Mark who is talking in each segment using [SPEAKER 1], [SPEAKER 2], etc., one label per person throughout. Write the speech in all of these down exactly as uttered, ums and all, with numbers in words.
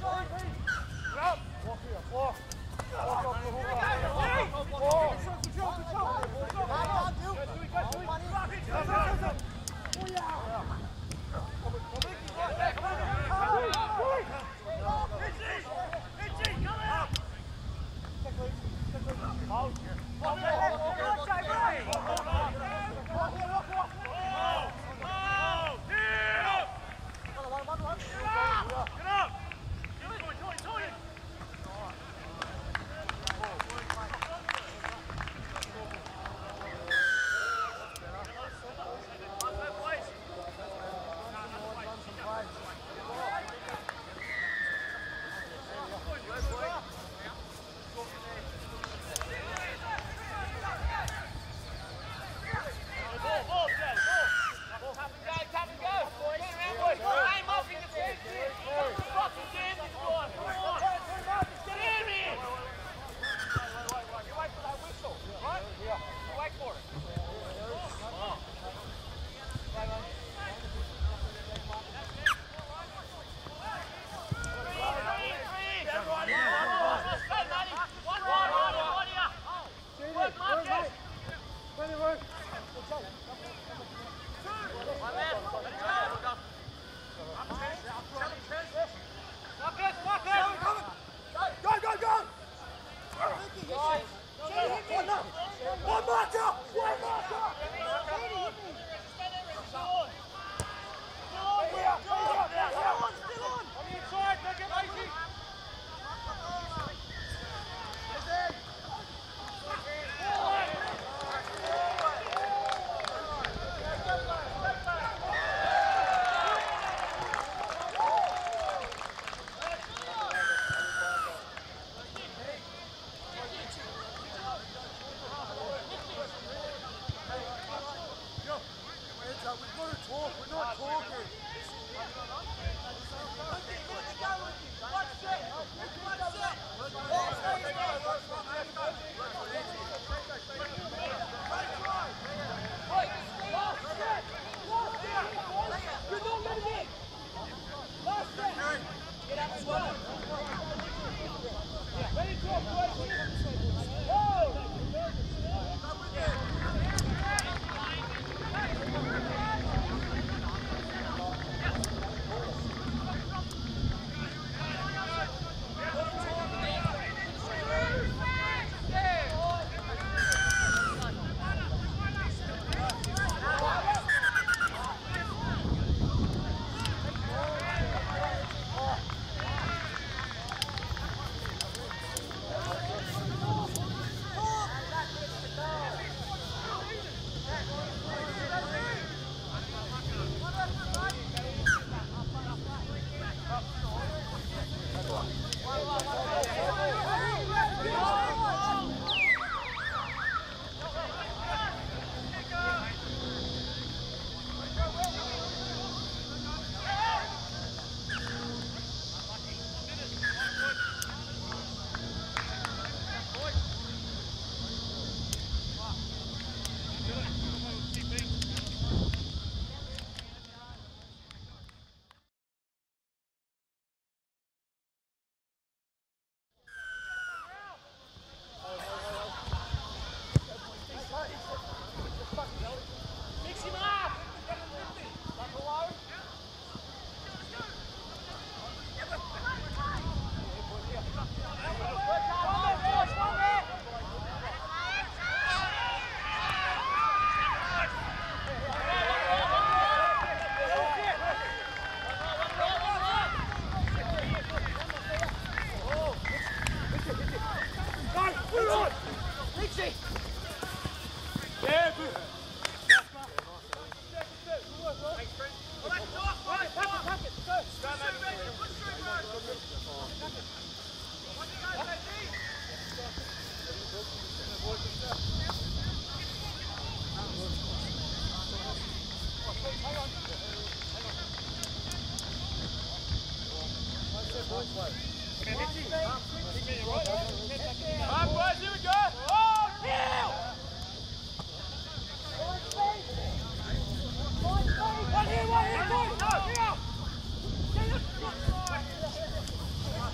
[SPEAKER 1] Go,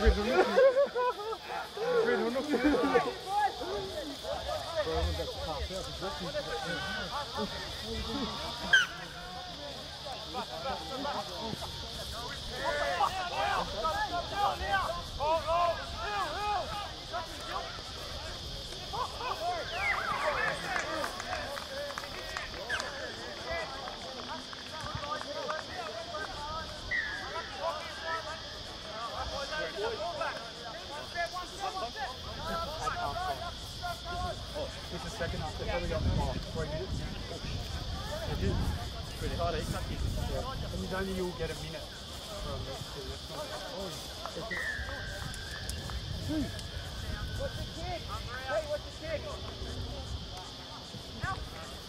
[SPEAKER 1] This is second half, they've probably got oh, three minutes. It is pretty hard, eh? Yeah. And only you'll get a minute from this to this one. Oh, second. Two. What's the kick? Hey, what's the kick? Now.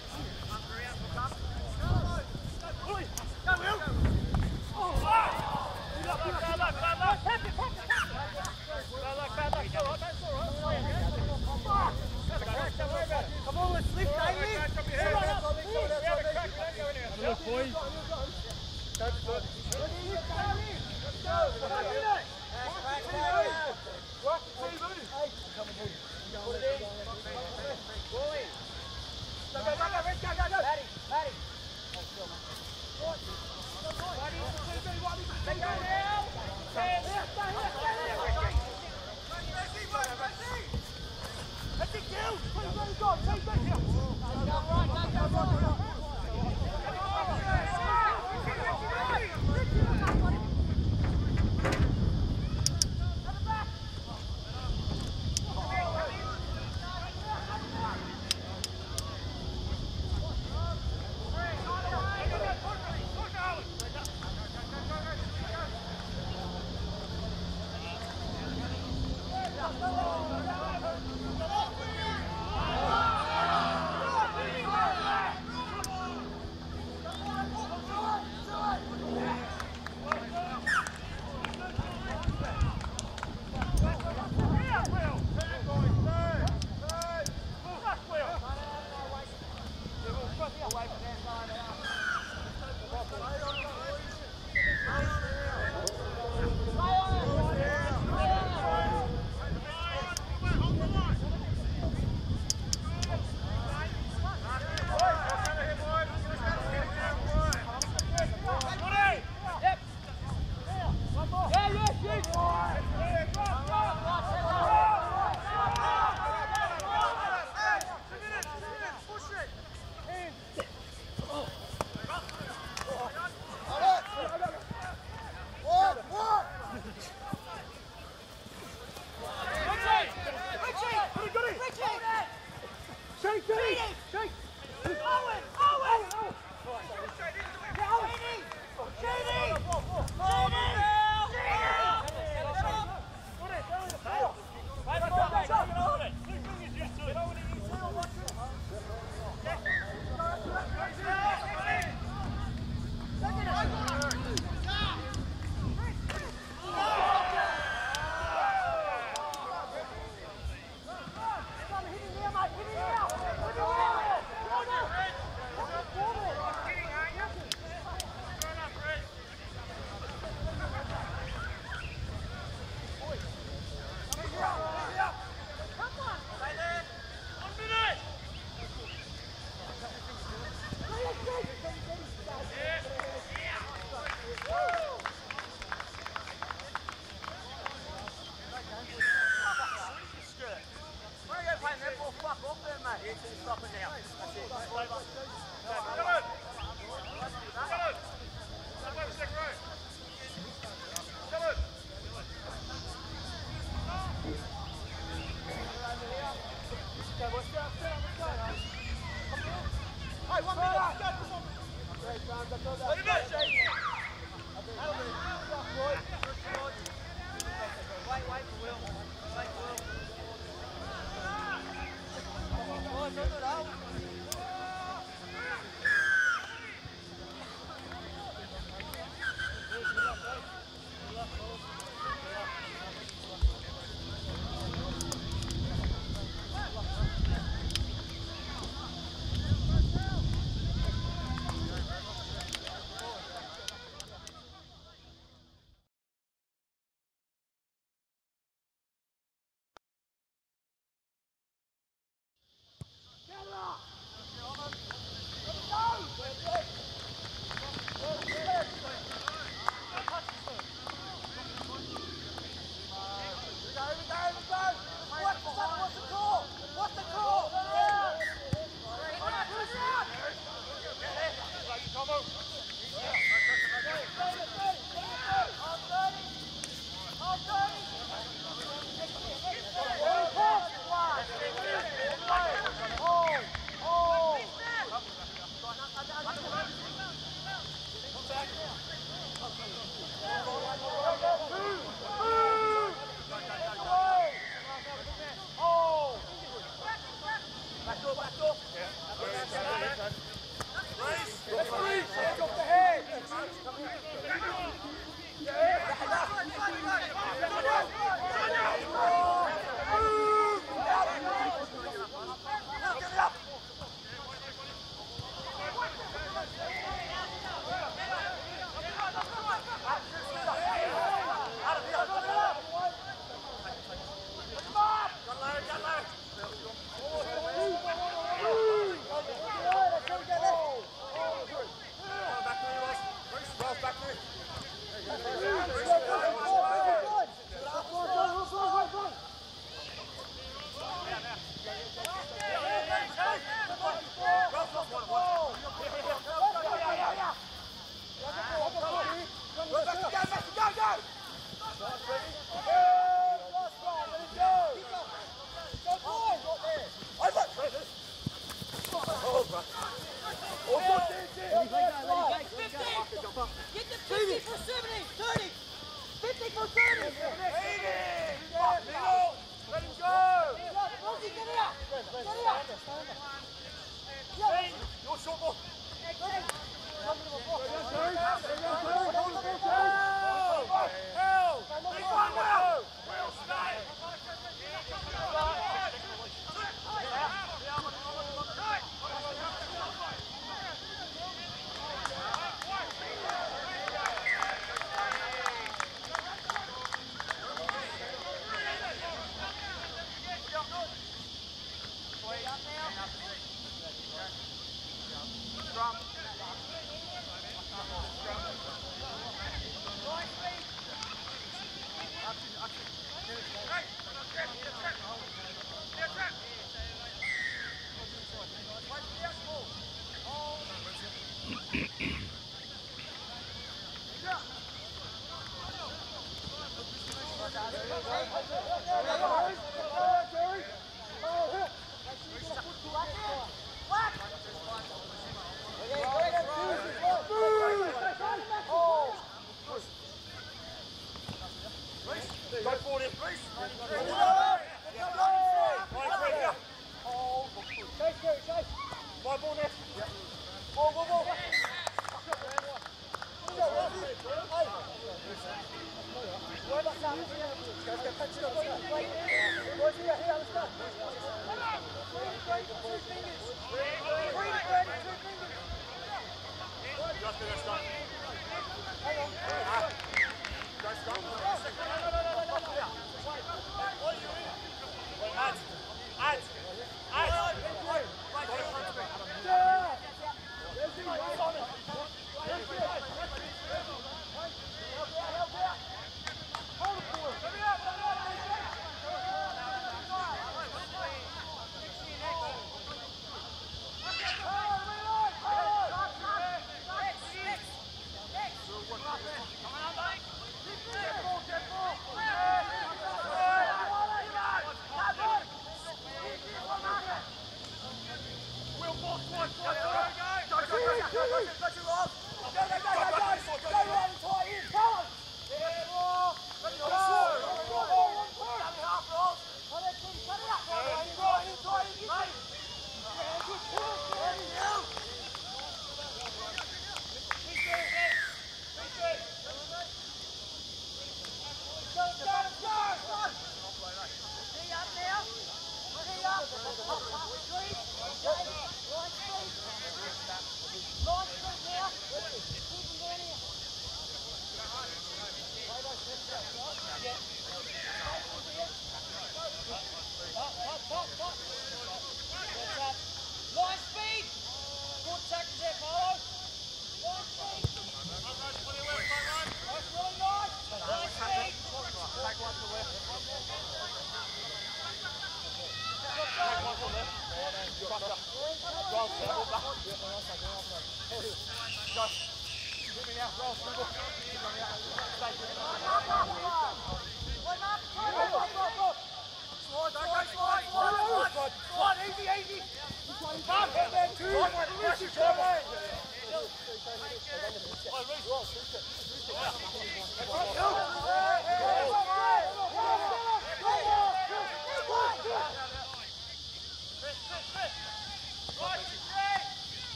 [SPEAKER 1] Go, Will. Oh, wow. Bad luck, bad luck, bad luck. Bad luck, bad luck. It's all right, it's all right. Don't worry about it. Come on, let's lift, David. Come on up. Have a look, boys. That's good. Let's go. Back, back, back. Work the T V. Come on, boys. Put it in. Ball in. Go, go, go, go, go, go. Paddy, Paddy. What? Paddy, let go now. Stay here, stay here, stay here. Messi, Messi. Let's it go! Please let it go! Take that here! Go right, go, go, go, go!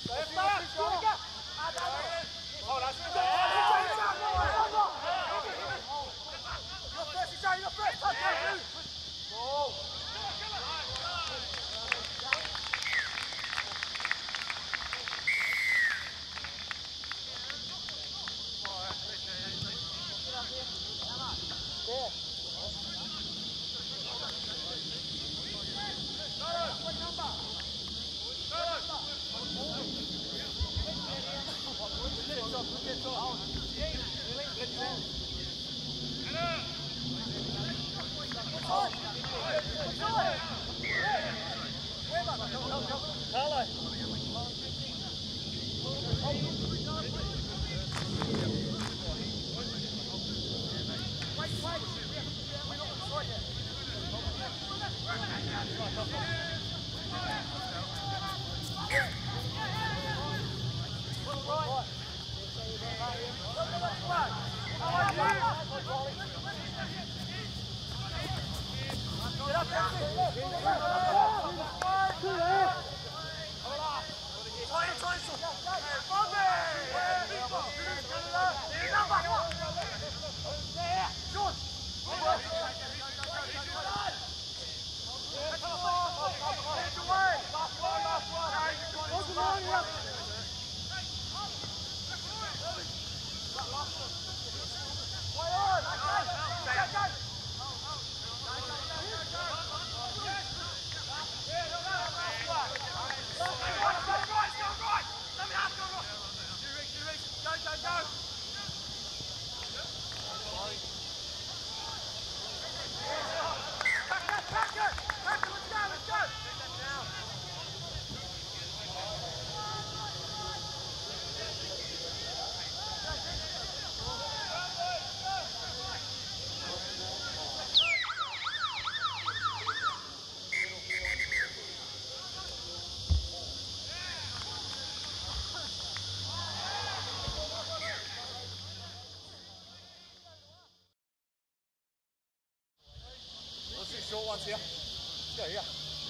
[SPEAKER 2] Short ones here. Yeah, yeah.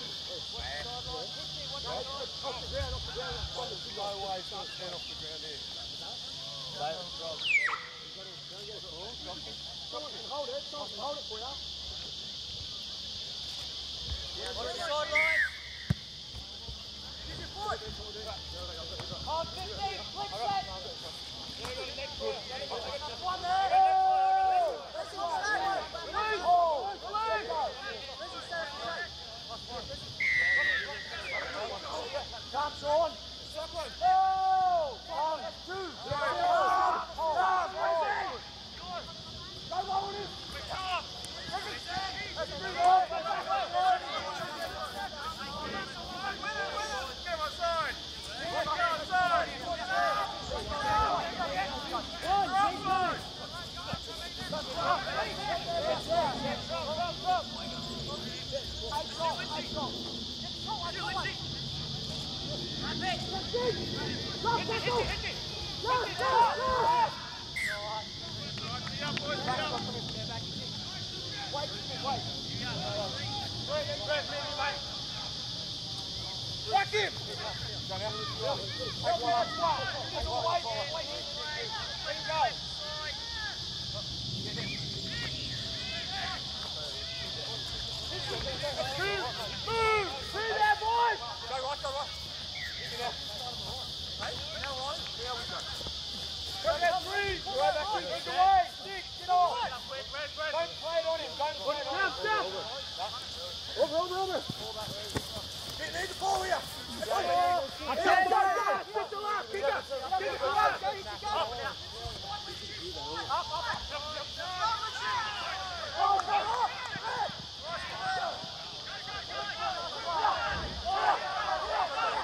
[SPEAKER 2] No way, it's not ten off the ground here.
[SPEAKER 1] Hold it, hold it for you.
[SPEAKER 3] On the sideline.
[SPEAKER 1] Use your foot.
[SPEAKER 3] On fifteen, flick set.
[SPEAKER 1] One there. Let's go. Comes on. Oh! One, two, three, four. Go, Loaded. That's a big one. Get outside. Get outside. Whack him! Move! Through there, boys!
[SPEAKER 2] Go right, go right.
[SPEAKER 1] Hey, now right, here we go. Go get three! Right back in, get away! Stick, get off! Don't play it on him, don't play it on him. Stop, stop! Over, over, over! Need, need the ball here! Get on here! I can't go! Stick to left! Kick it! Kick it to left! Go, go! Up, up, up! Oh, go up! Go, go, go!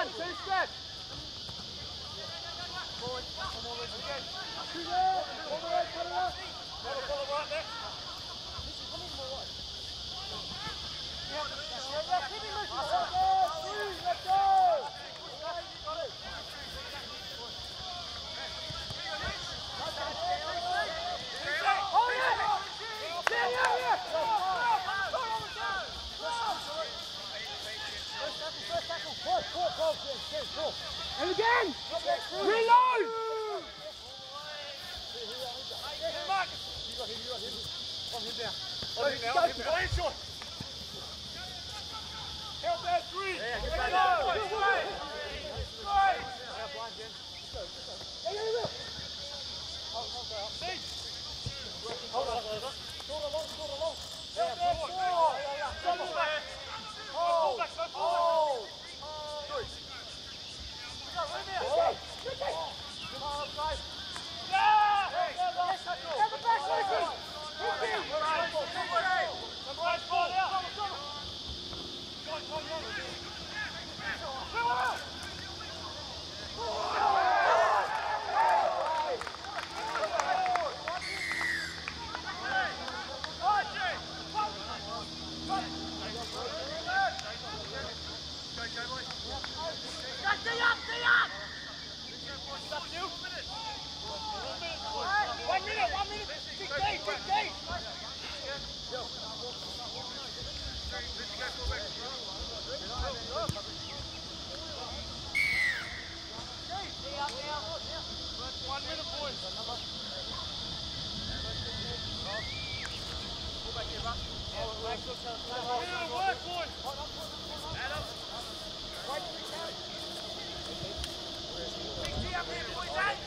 [SPEAKER 1] one, two steps.
[SPEAKER 2] Forward, come on, Richard, again.
[SPEAKER 1] Two there, all the way, cut it up.
[SPEAKER 2] Follow, follow right there.
[SPEAKER 1] And again! Reload!
[SPEAKER 2] On him down. On him down, on him down. Shot.
[SPEAKER 1] Help that three!
[SPEAKER 2] Yeah, get
[SPEAKER 1] Let's
[SPEAKER 2] back.
[SPEAKER 1] go! Good way! Right! See?
[SPEAKER 2] Hold on, hold on. Score along, score along.
[SPEAKER 1] Help that four! Double back! Hold! Hold! Good. Go, right there! Come on, guys! Yeah! Have the back, Lucy! Lucy! Right, ball out! Come on, come on, come on! Come on! One minute, one minute, big day, big day. One minute, boys. Work, boys. Adam. Big T up here, boys, eh?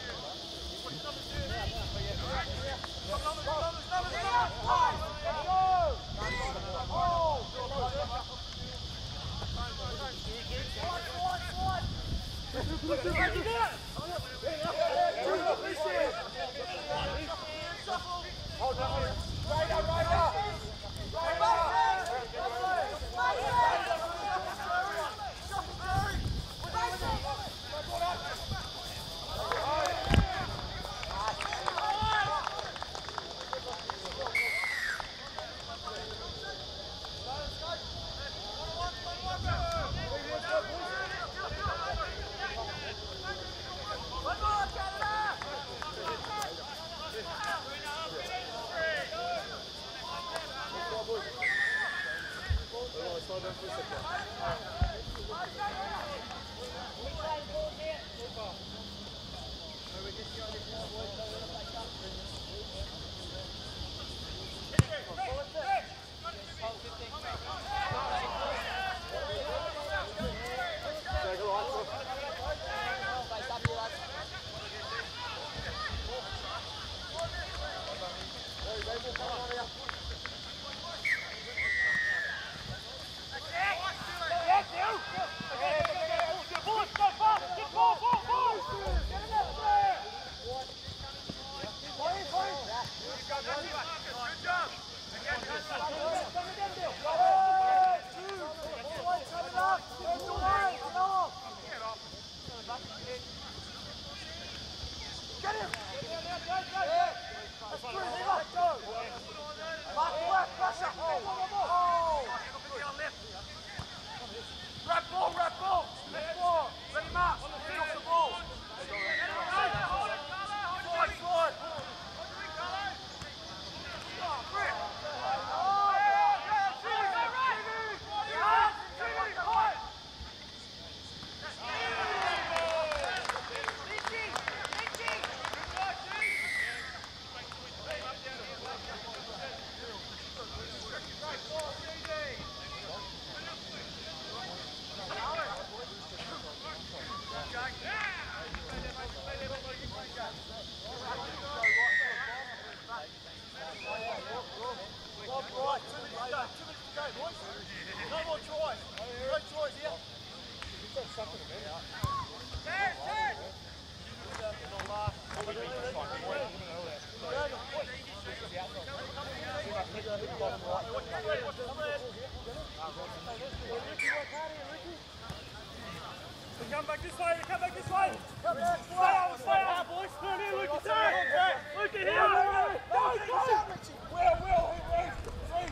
[SPEAKER 1] Come back this way, come back this way. Stay out, stay out, boys. Turn in, Luke, turn. Luke, here. Go, go. Will, Will, Will, Will.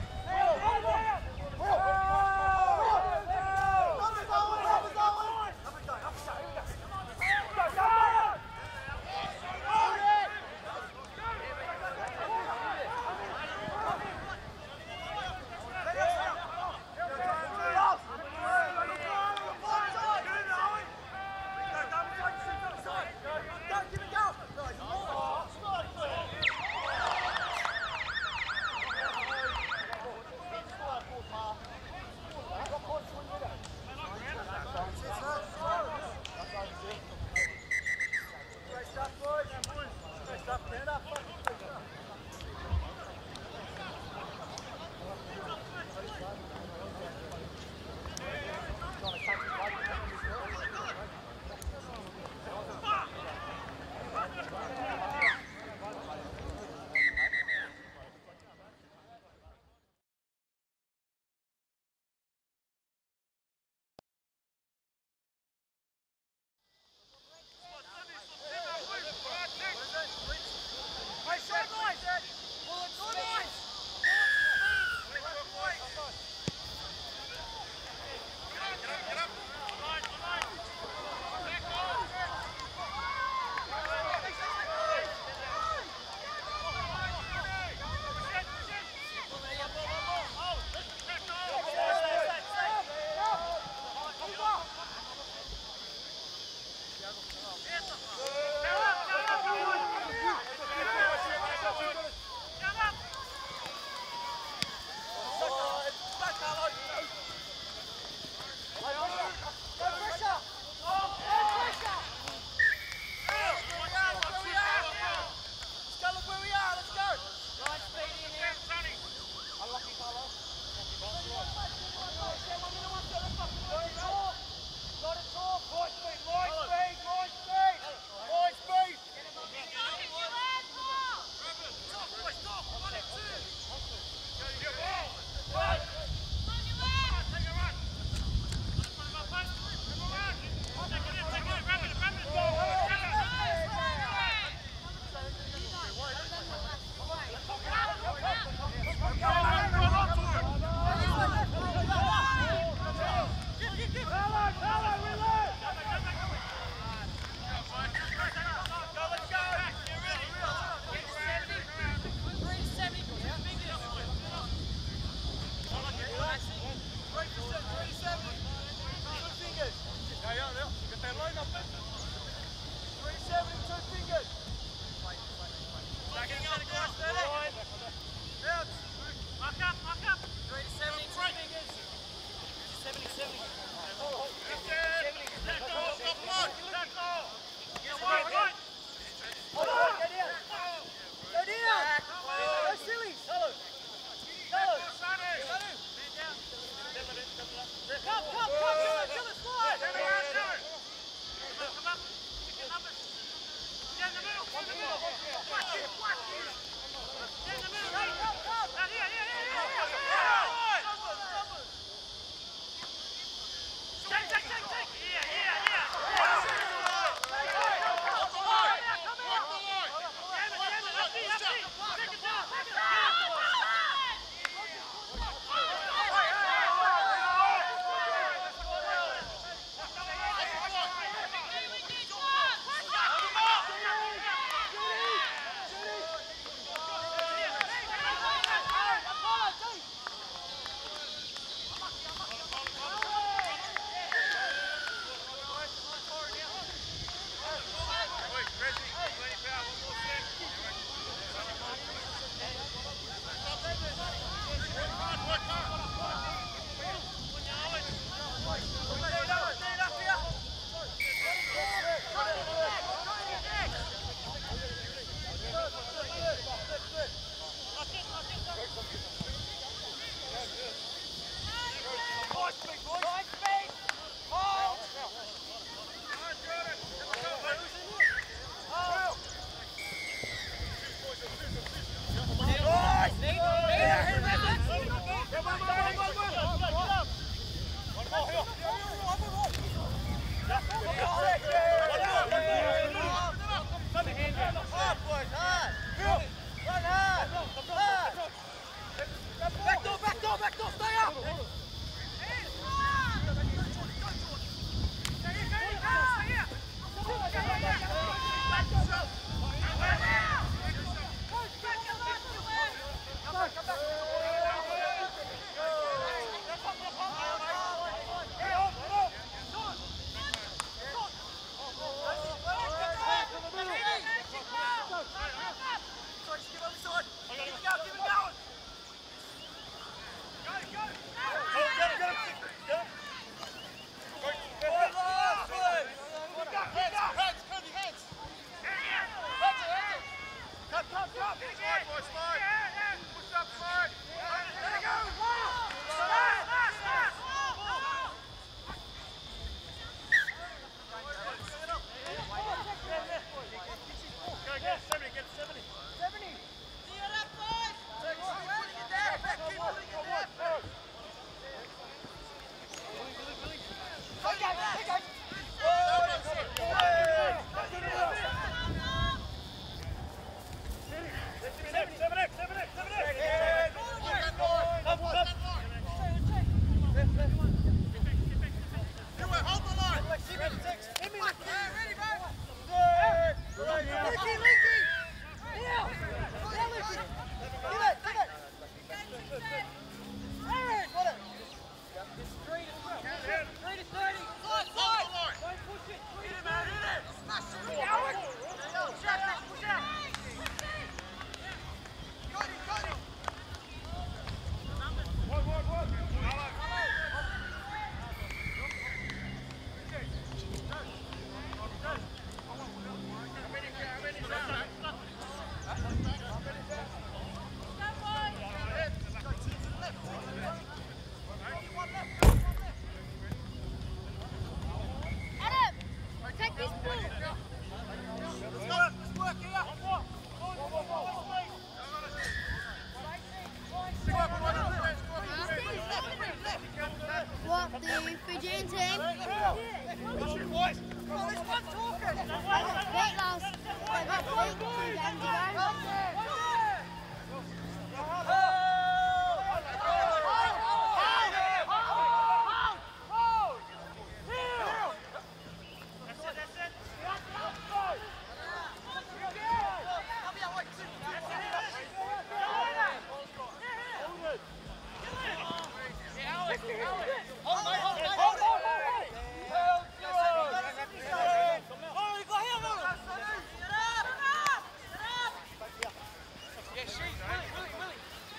[SPEAKER 3] Yeah, shoot, Willie, Willie, Willie.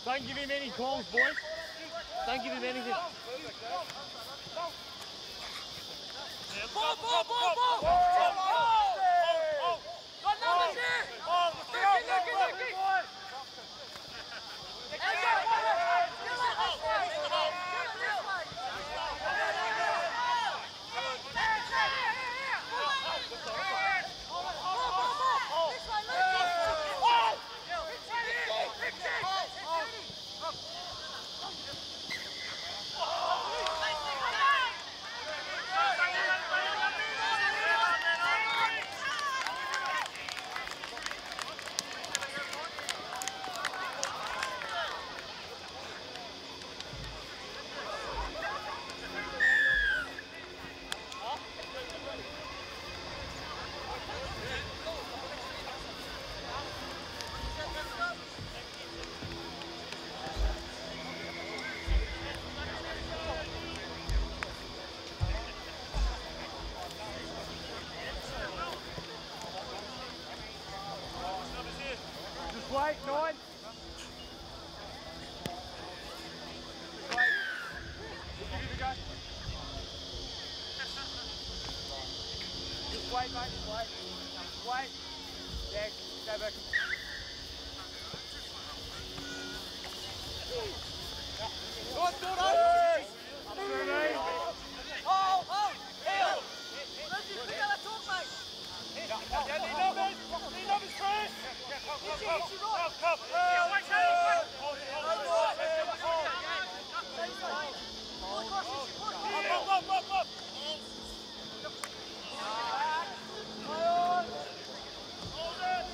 [SPEAKER 1] Don't give him any calls, boys. Don't give him anything.
[SPEAKER 3] Ball, ball, ball, ball! Ball! Got numbers here! Looky, looky, looky! Hey, go, go, go! Still at this way! Still at this way! Ball, ball, ball! This way, Luke! Rick,
[SPEAKER 1] Just wait, nine. Just wait. We'll give it a go. Just wait, mate. Just wait. Just wait. Yeah, go back.
[SPEAKER 3] Good, good, good!
[SPEAKER 1] Up through me.
[SPEAKER 3] Oh, oh! Heel! Let's just pick up the talk, mate!
[SPEAKER 1] Yeah, need numbers. Need numbers first.
[SPEAKER 3] Hit you, hit you right!
[SPEAKER 1] Come, come. Yeah, wait, wait. Hold it, hold it.
[SPEAKER 3] Pull across, hit you, pull across!
[SPEAKER 1] Up, up, up, up. Hold it.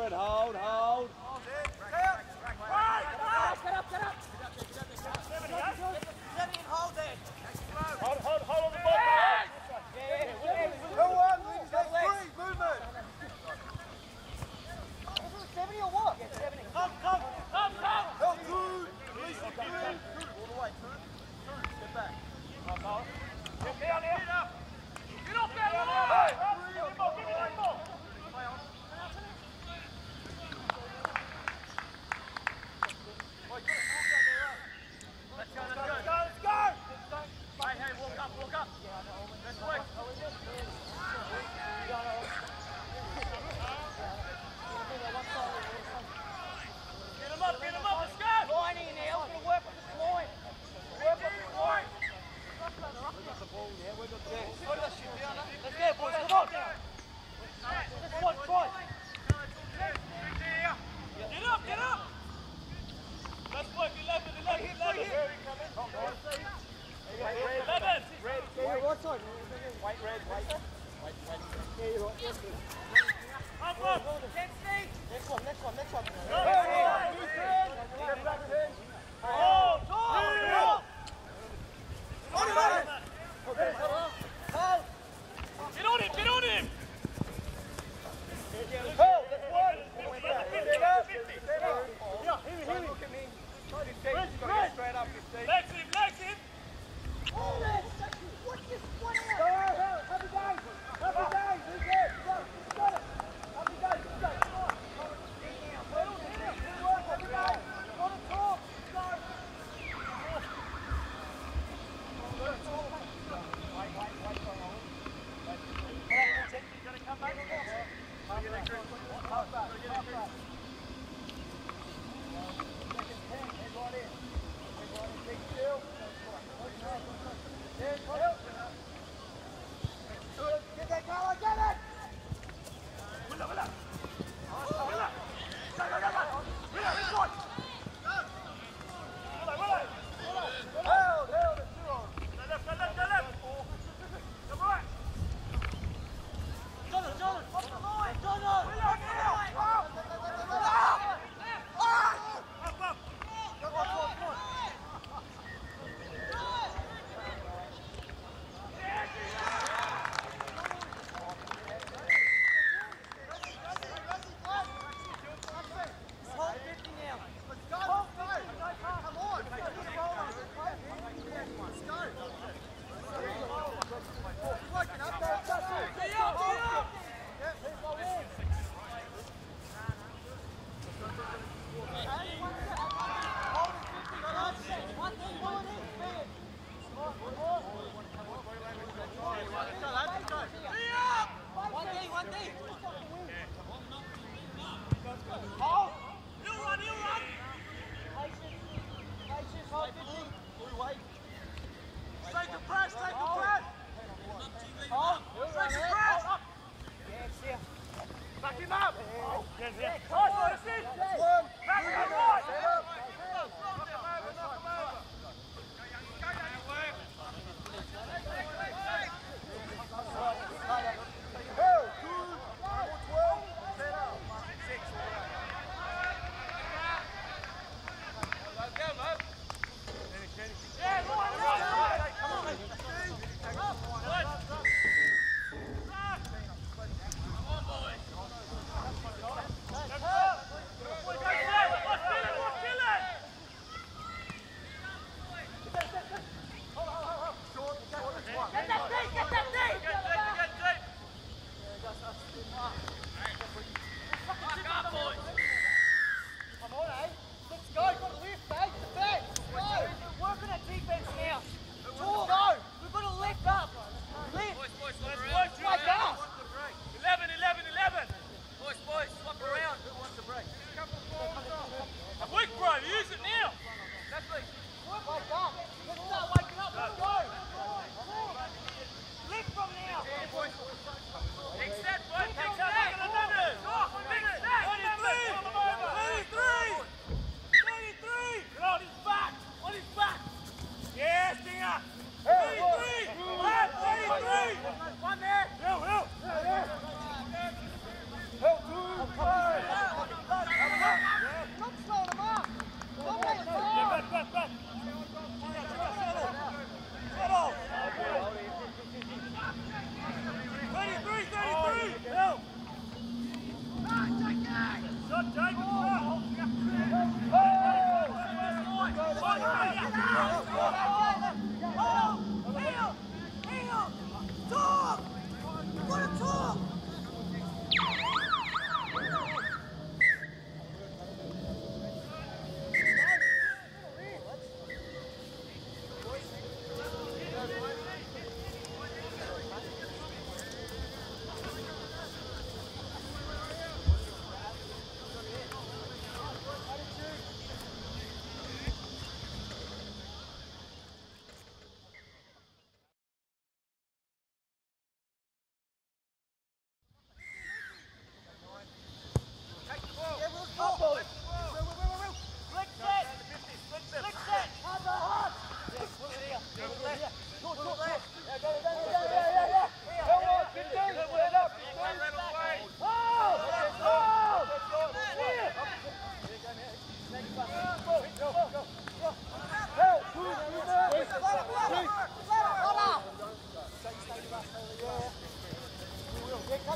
[SPEAKER 2] Good, hold, hold.
[SPEAKER 3] Get up, get up, get up. Seventy and hold there.
[SPEAKER 1] Hold, hold, hold on the ball.
[SPEAKER 3] Yeah, yeah.
[SPEAKER 4] Go on, Lindsay, that's three, movement.
[SPEAKER 3] Is it seventy or what? Yeah, seventy.
[SPEAKER 1] Come, come, come, come.
[SPEAKER 4] Help, two. Release it, three. All the way, two. Two, step back.
[SPEAKER 1] Get down here. Get up. Get off there.
[SPEAKER 4] Hey,
[SPEAKER 1] Give me the ball, give me that ball.
[SPEAKER 4] play on.
[SPEAKER 1] Let's go, let's go, let's go, let's go. Hey, hey, walk up, walk up. Let's work. Get him up, get him up, let's go.
[SPEAKER 3] Line in there. We're going to work with this line. Work with this line. Let's go, boys. Come on. Just one, try.
[SPEAKER 1] Get up, get up. Let's work, eleven, eleven, eleven. eleven.
[SPEAKER 4] Yeah, right side. Wait, red, wait. Wait, wait. Yeah, you're right. Yes, good.
[SPEAKER 1] Up, up.
[SPEAKER 3] Next one, next one, next one.
[SPEAKER 1] Go,
[SPEAKER 4] Hey,
[SPEAKER 1] go,
[SPEAKER 4] hey,
[SPEAKER 1] go.
[SPEAKER 4] good turn. Step back ten.
[SPEAKER 1] Oh, Tom.
[SPEAKER 4] On it, on it. Okay, hold.
[SPEAKER 1] Get on him, get on him.
[SPEAKER 4] Hold, that's one. Stand up.
[SPEAKER 1] fifty.
[SPEAKER 4] Stand up.
[SPEAKER 1] Yeah, hit him, hit him.
[SPEAKER 4] Look at me. Try to escape. You've got to go straight up, fifteen.
[SPEAKER 1] Legs him, legs him.
[SPEAKER 3] Hold it. Watch this one out.
[SPEAKER 4] Go out, out. Happy days. Happy days. Who's there? Go. Got it. Happy days. Let's go. Come on. Hit him. Hit him. Good work. Happy days. Got it, talk. Go.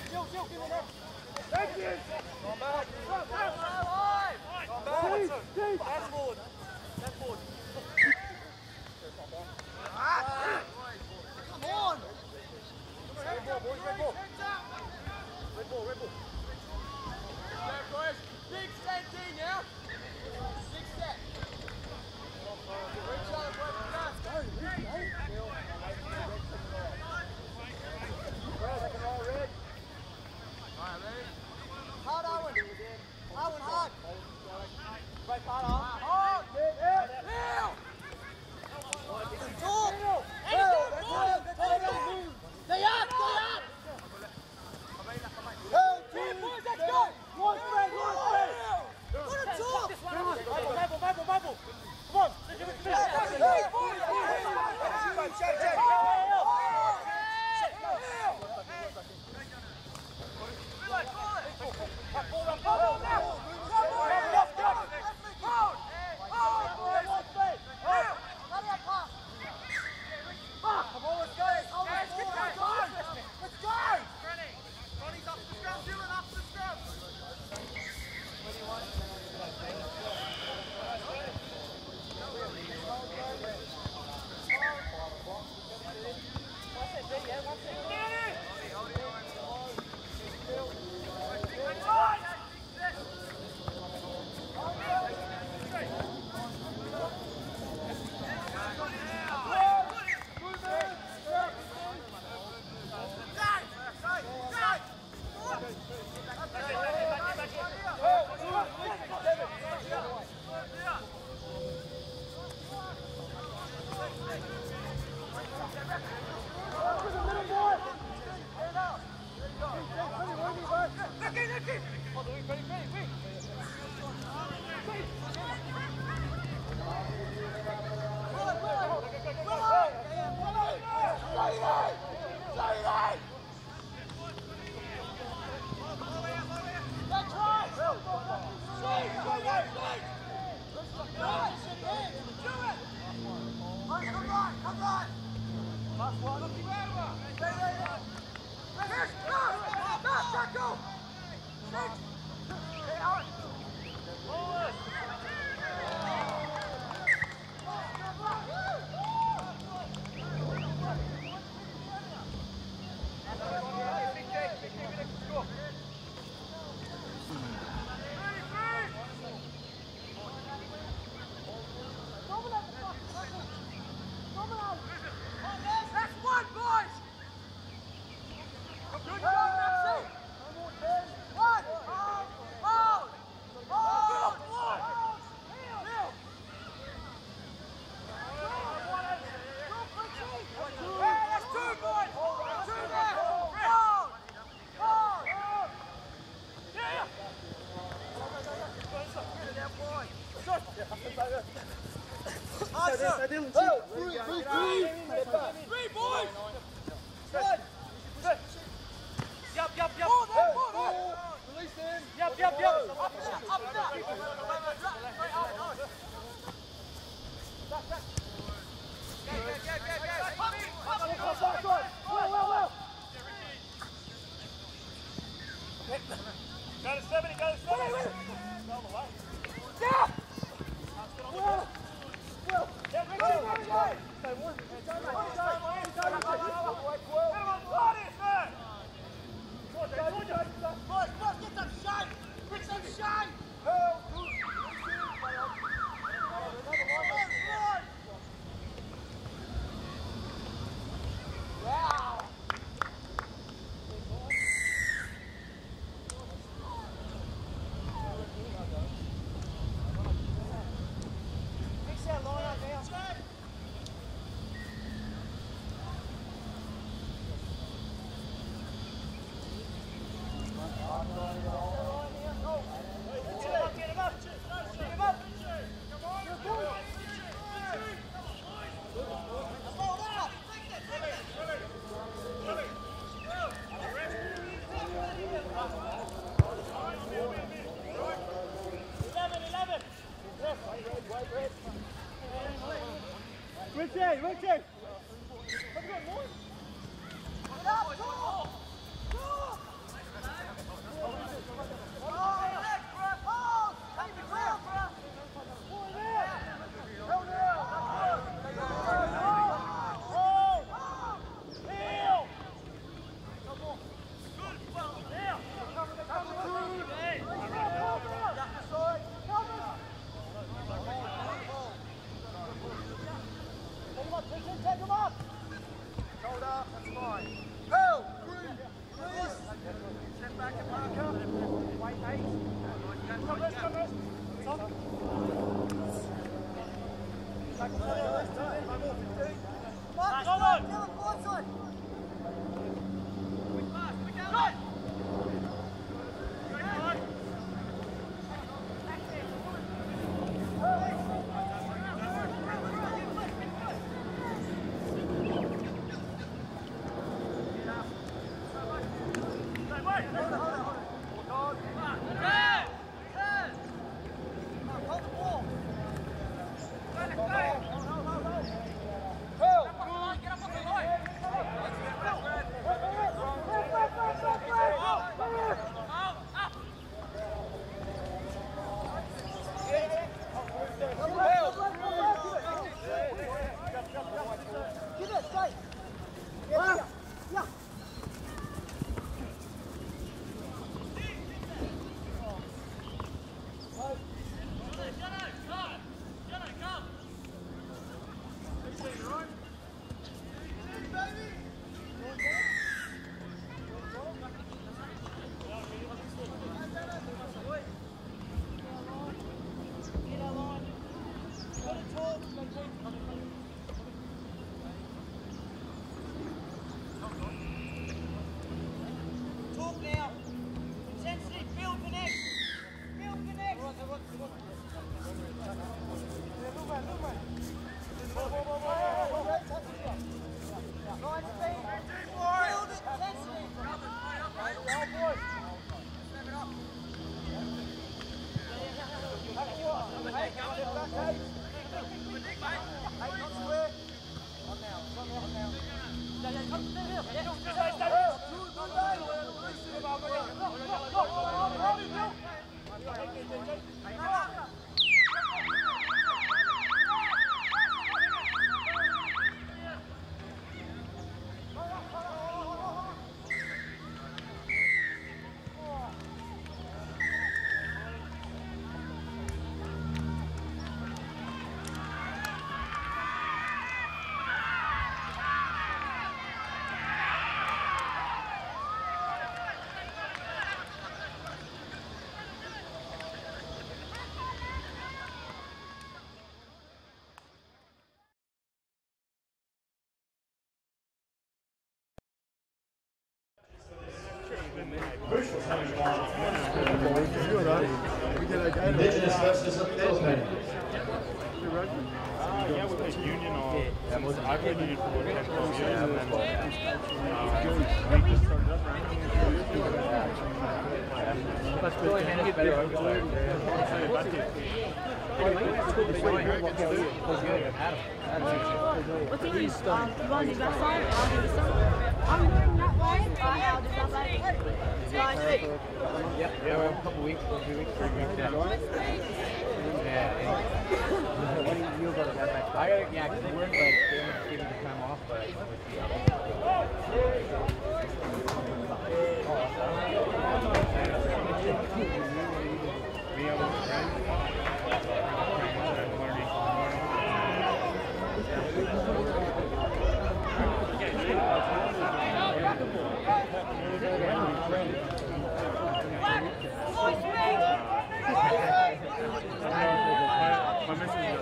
[SPEAKER 3] Jill, Jill, give me that.
[SPEAKER 4] Thank you.
[SPEAKER 3] Come back. Come back. Come back. That's forward. That's forward. Come on. Red ball, boys, red ball. Red ball, red ball. Go, boys. Big set D now. Six set. Reach out, boys. Go, reach out. Hard, Owen. Owen, hard. Break hard, Owen. Hard. Now. Talk. Stay up, stay up. Hey, boys, let's go. One straight, one straight. What a talk. Bible, Bible, Bible, Bible. Come on. Hey, boys. Shake, shake.
[SPEAKER 4] Richie, Richie!
[SPEAKER 5] Indigenous versus Desmond.
[SPEAKER 1] Uh, yeah, we played Union all. I played Union for ten, twelve years, and then uh, we just started up
[SPEAKER 6] That's really handy, better.
[SPEAKER 7] What's he use? Um, you want to do that side? I'll do this side. I'm going that way. I'll do that side. Guys,
[SPEAKER 6] Yeah, yeah, we have a couple weeks, a few weeks, three weeks now. Yeah. You got to get back. I got yeah, because they weren't like they weren't giving the time off, but we have a friend.
[SPEAKER 1] My missus doesn't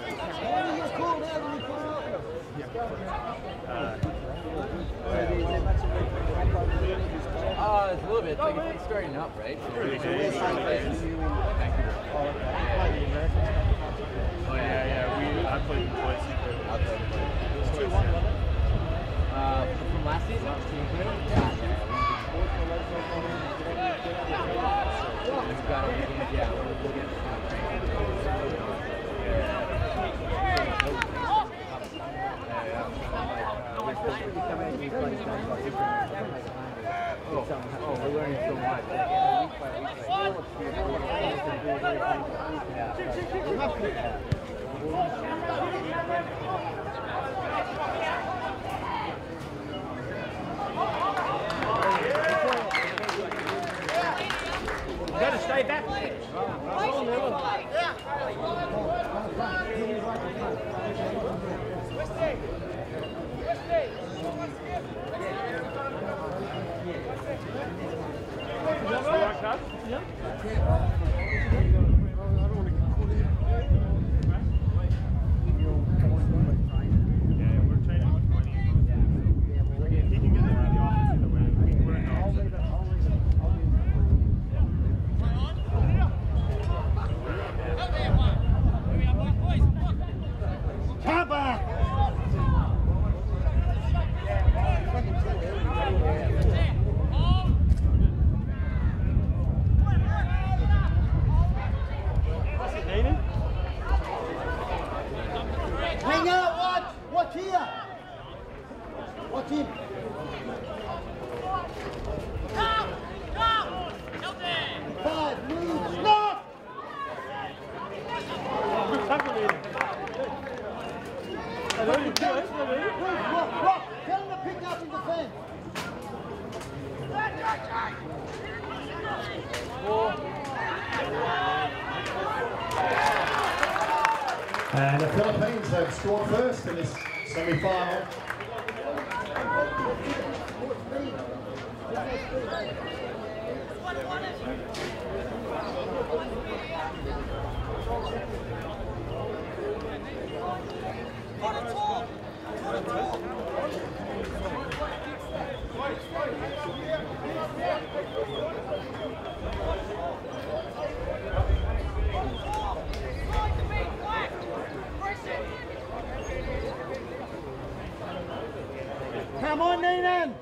[SPEAKER 6] Uh, it's a little bit. Like it's starting up, right? So
[SPEAKER 1] Really
[SPEAKER 6] it's
[SPEAKER 1] good.
[SPEAKER 6] always like Vancouver.
[SPEAKER 1] Oh yeah, yeah. We I played twice.
[SPEAKER 6] Two one. Uh, from last season. Yeah. We've got yeah. We'll get. Oh, oh, we're learning so much. Week by week,
[SPEAKER 3] You got to stay back.
[SPEAKER 1] Yeah.
[SPEAKER 5] And the Philippines have scored first in this semi-final.
[SPEAKER 3] Come on, Neenan!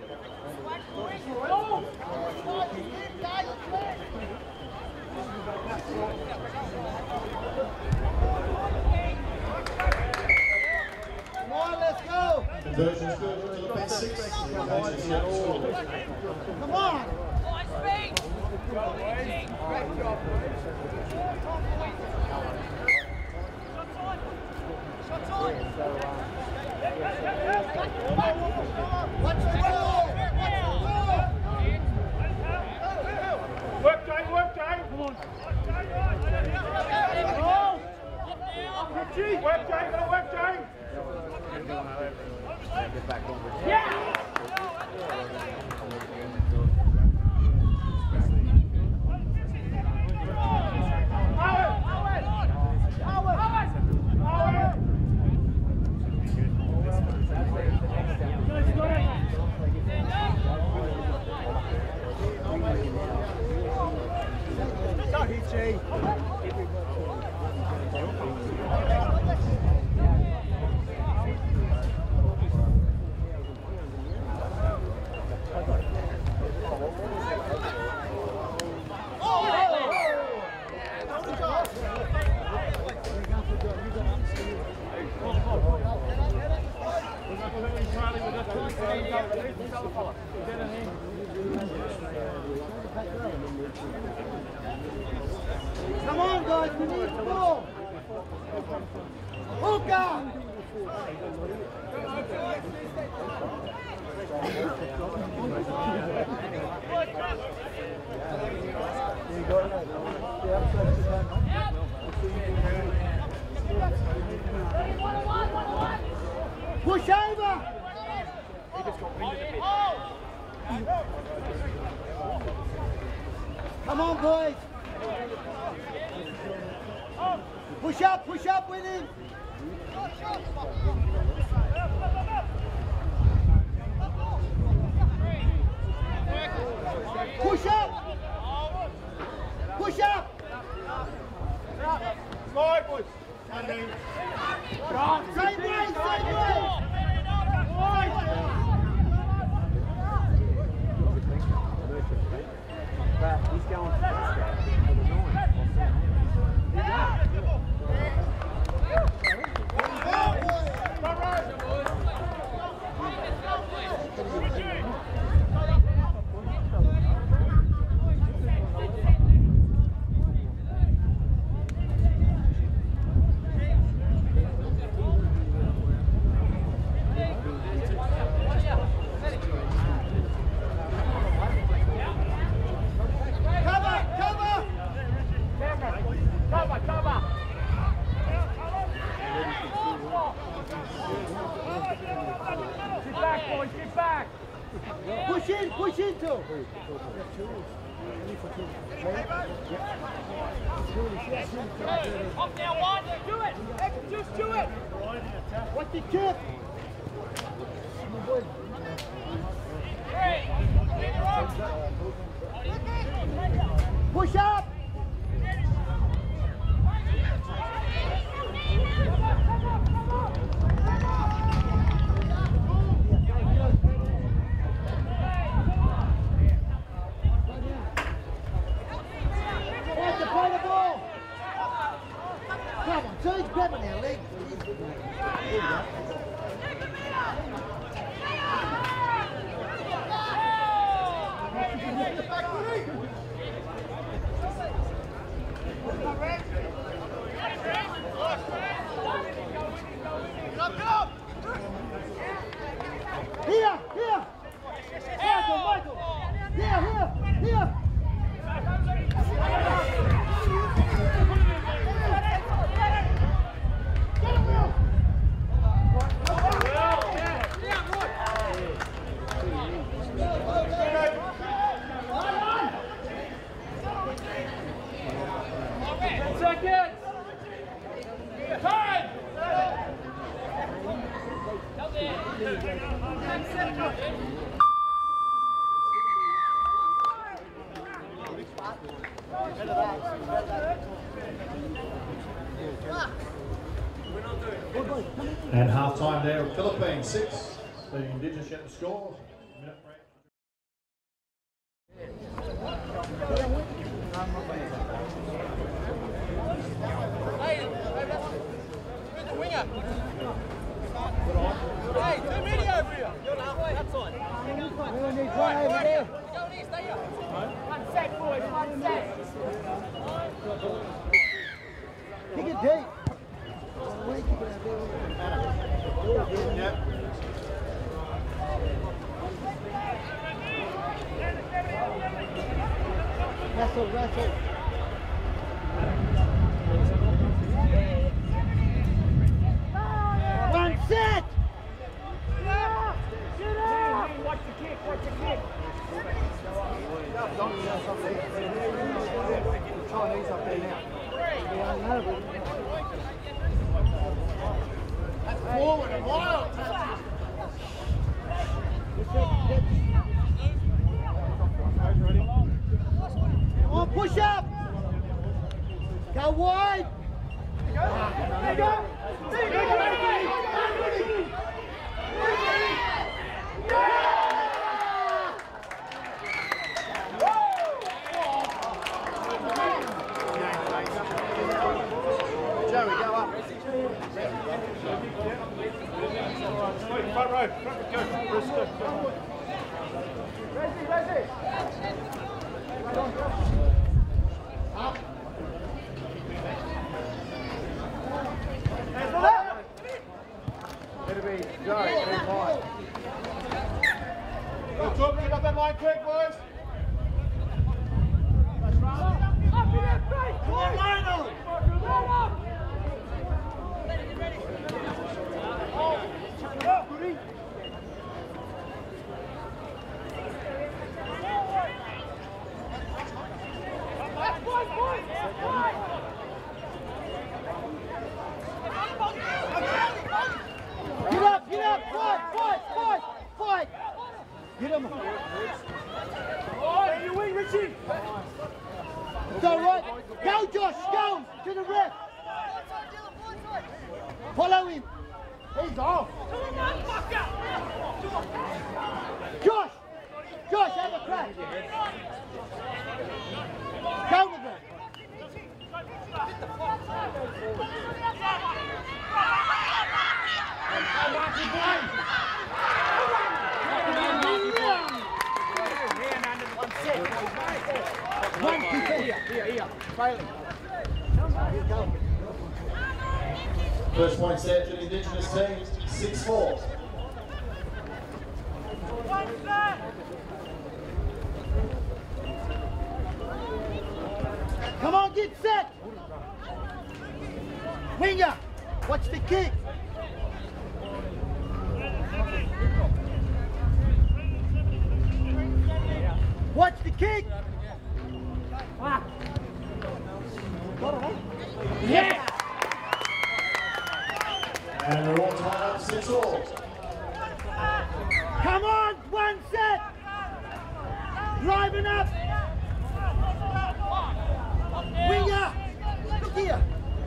[SPEAKER 3] Come on, let's go!
[SPEAKER 5] Conversion's good, Philippines six. Conversion's good.
[SPEAKER 3] Come on! What's the goal?
[SPEAKER 1] Work, Jane, work, Jane. Come on. Work, Jane, gotta work, Jane. Yeah!
[SPEAKER 3] Come on, guys, we need the ball. Hookah! Push over! Come on, boys! Push up, push up with him! Push up! Push up!
[SPEAKER 1] Slide, boys.
[SPEAKER 3] Same way, same way!
[SPEAKER 6] He's going for
[SPEAKER 3] Push in, push into!
[SPEAKER 1] Up now, one. Do it. Just do it.
[SPEAKER 3] What's the chip? Push up! Come on, so he's grabbing their legs.
[SPEAKER 5] And half time there, Philippines six, the Indigenous yet to score. Minute break.
[SPEAKER 3] Hey, too many over here. You're halfway, that's on.
[SPEAKER 4] We need one over there.
[SPEAKER 3] Go in here, stay here.
[SPEAKER 7] One set, boys, one set.
[SPEAKER 4] Kick it deep.
[SPEAKER 5] Yep.
[SPEAKER 4] Wrestle, wrestle. One set!
[SPEAKER 1] Watch the kick, watch the kick.
[SPEAKER 4] Chinese up there now.
[SPEAKER 3] That's forward and wild.
[SPEAKER 4] Come on, push up! Go wide!
[SPEAKER 1] There you go. There you go.
[SPEAKER 3] Joey, go up.
[SPEAKER 1] Front row, front go. Bruce, go. Resi, Resi. Up. Hands for that.
[SPEAKER 3] It'll be Joey, very high.
[SPEAKER 1] Good job, get up that line quick, boys.
[SPEAKER 3] Up in that face. Come on, Lionel. Line up.
[SPEAKER 4] Get up, get up, fight, fight, fight, fight! Get him!
[SPEAKER 1] Oh, you win, Richie.
[SPEAKER 4] It's all right. Go, Josh, go to the ref. Follow him. He's off. Josh, Josh, have a crack. Go with him. One, two, three.
[SPEAKER 6] Here, here, here. Bailey.
[SPEAKER 5] First point set to the Indigenous team, six four.
[SPEAKER 4] Come on, get set. Winger, watch the kick. Watch the kick.
[SPEAKER 5] Yeah! And we're all tied up six all.
[SPEAKER 4] Come on, one set. Liven up. Winger, look here.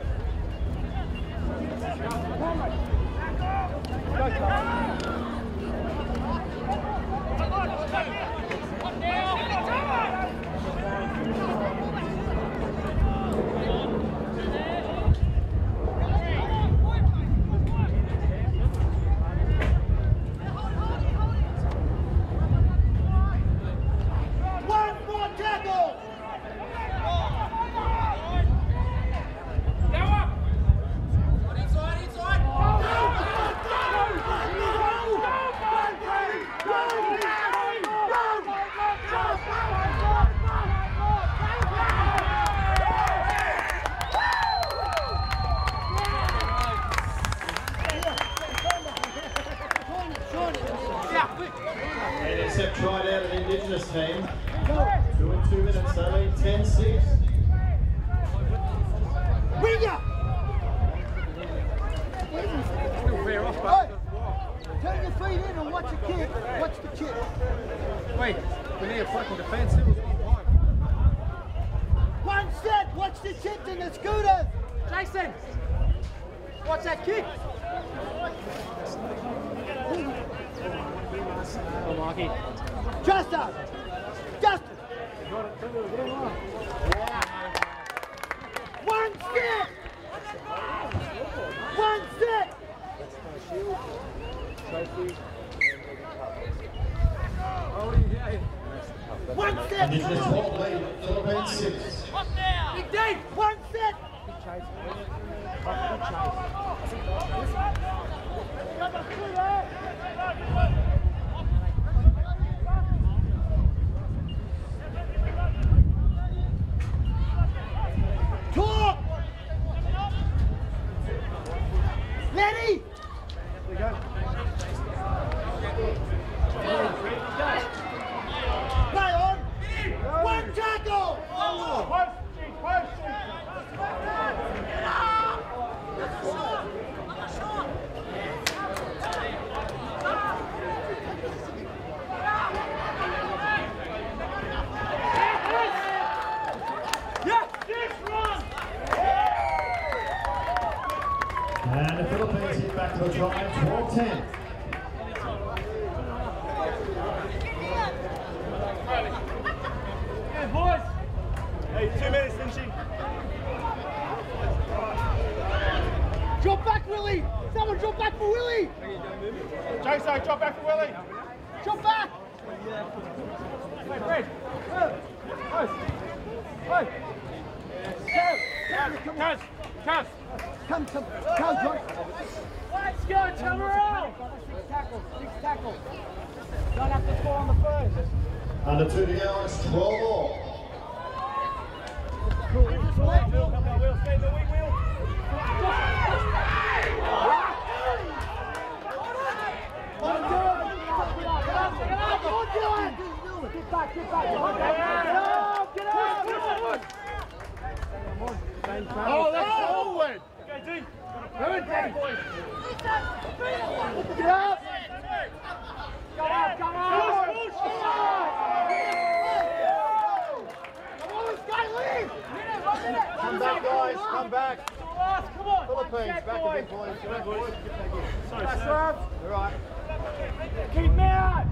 [SPEAKER 4] One more tackle.
[SPEAKER 5] And except tried out an Indigenous team. Two in two minutes, they lead ten six.
[SPEAKER 4] Winger.
[SPEAKER 6] Fair off,
[SPEAKER 4] Hey, turn your feet in and watch the kick. Watch the kick.
[SPEAKER 6] Wait, we need a fucking defence. It was one.
[SPEAKER 3] One set, watch the chips and the scooters. Jason, watch that kick.
[SPEAKER 6] Oh, Marky.
[SPEAKER 3] Justin, Justin. One set. One set. One set.
[SPEAKER 5] Indigenous twelve lead, Philippines six.
[SPEAKER 3] Big Dave, one set. Talk. Ready. Play on. One tackle.
[SPEAKER 5] And the Philippines hit back to a try, twelve ten.
[SPEAKER 1] Hey, boys. Hey, two minutes, Finchie.
[SPEAKER 3] Drop back, Willie. Someone drop back for Willie.
[SPEAKER 1] Jason, drop back for Willie.
[SPEAKER 3] Drop back.
[SPEAKER 1] Hey, Fred. Hey. Hey. Kaz. Kaz.
[SPEAKER 3] Come, come, come, John.
[SPEAKER 1] Let's go, Tamaraw.
[SPEAKER 3] Six tackles, six tackles. Don't have to score on the first.
[SPEAKER 5] Under two to go, it's twelve all.
[SPEAKER 1] Wheel, come on, wheel, stay in the wing wheel.
[SPEAKER 3] Get back, get back. Get up, get up.
[SPEAKER 1] Oh, that's forward. Okay, D. Come in, D.
[SPEAKER 3] Get up. Come on, come on. Come on, Sky, leave.
[SPEAKER 4] Come back, guys. Come back.
[SPEAKER 1] Come on.
[SPEAKER 4] Philippines, back a bit, boys. Come on, boys.
[SPEAKER 1] Sorry, sir.
[SPEAKER 4] All right.
[SPEAKER 1] Keep me out.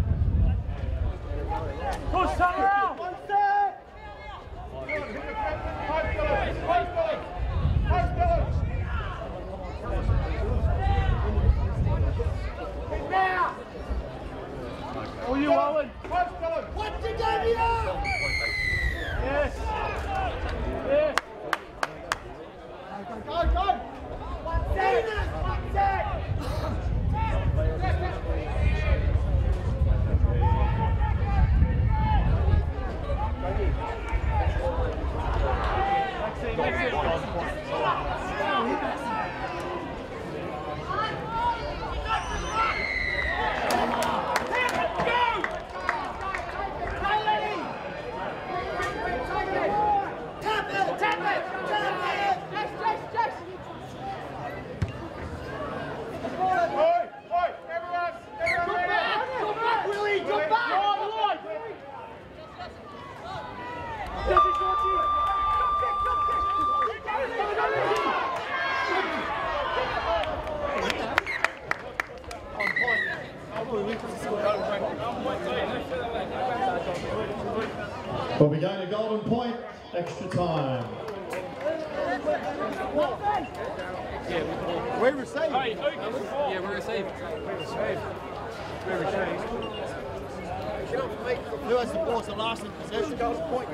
[SPEAKER 1] Push, Tamaraw.
[SPEAKER 3] One set.
[SPEAKER 1] Oh, you, Owen.
[SPEAKER 3] What's the game here?
[SPEAKER 1] Yes. Yes.
[SPEAKER 3] Go, go. One set. One set.
[SPEAKER 5] We'll be going to Golden Point, extra time.
[SPEAKER 4] We received.
[SPEAKER 6] Yeah, we're received. We're received.
[SPEAKER 4] Who has the ball? The last in possession. Golden Point.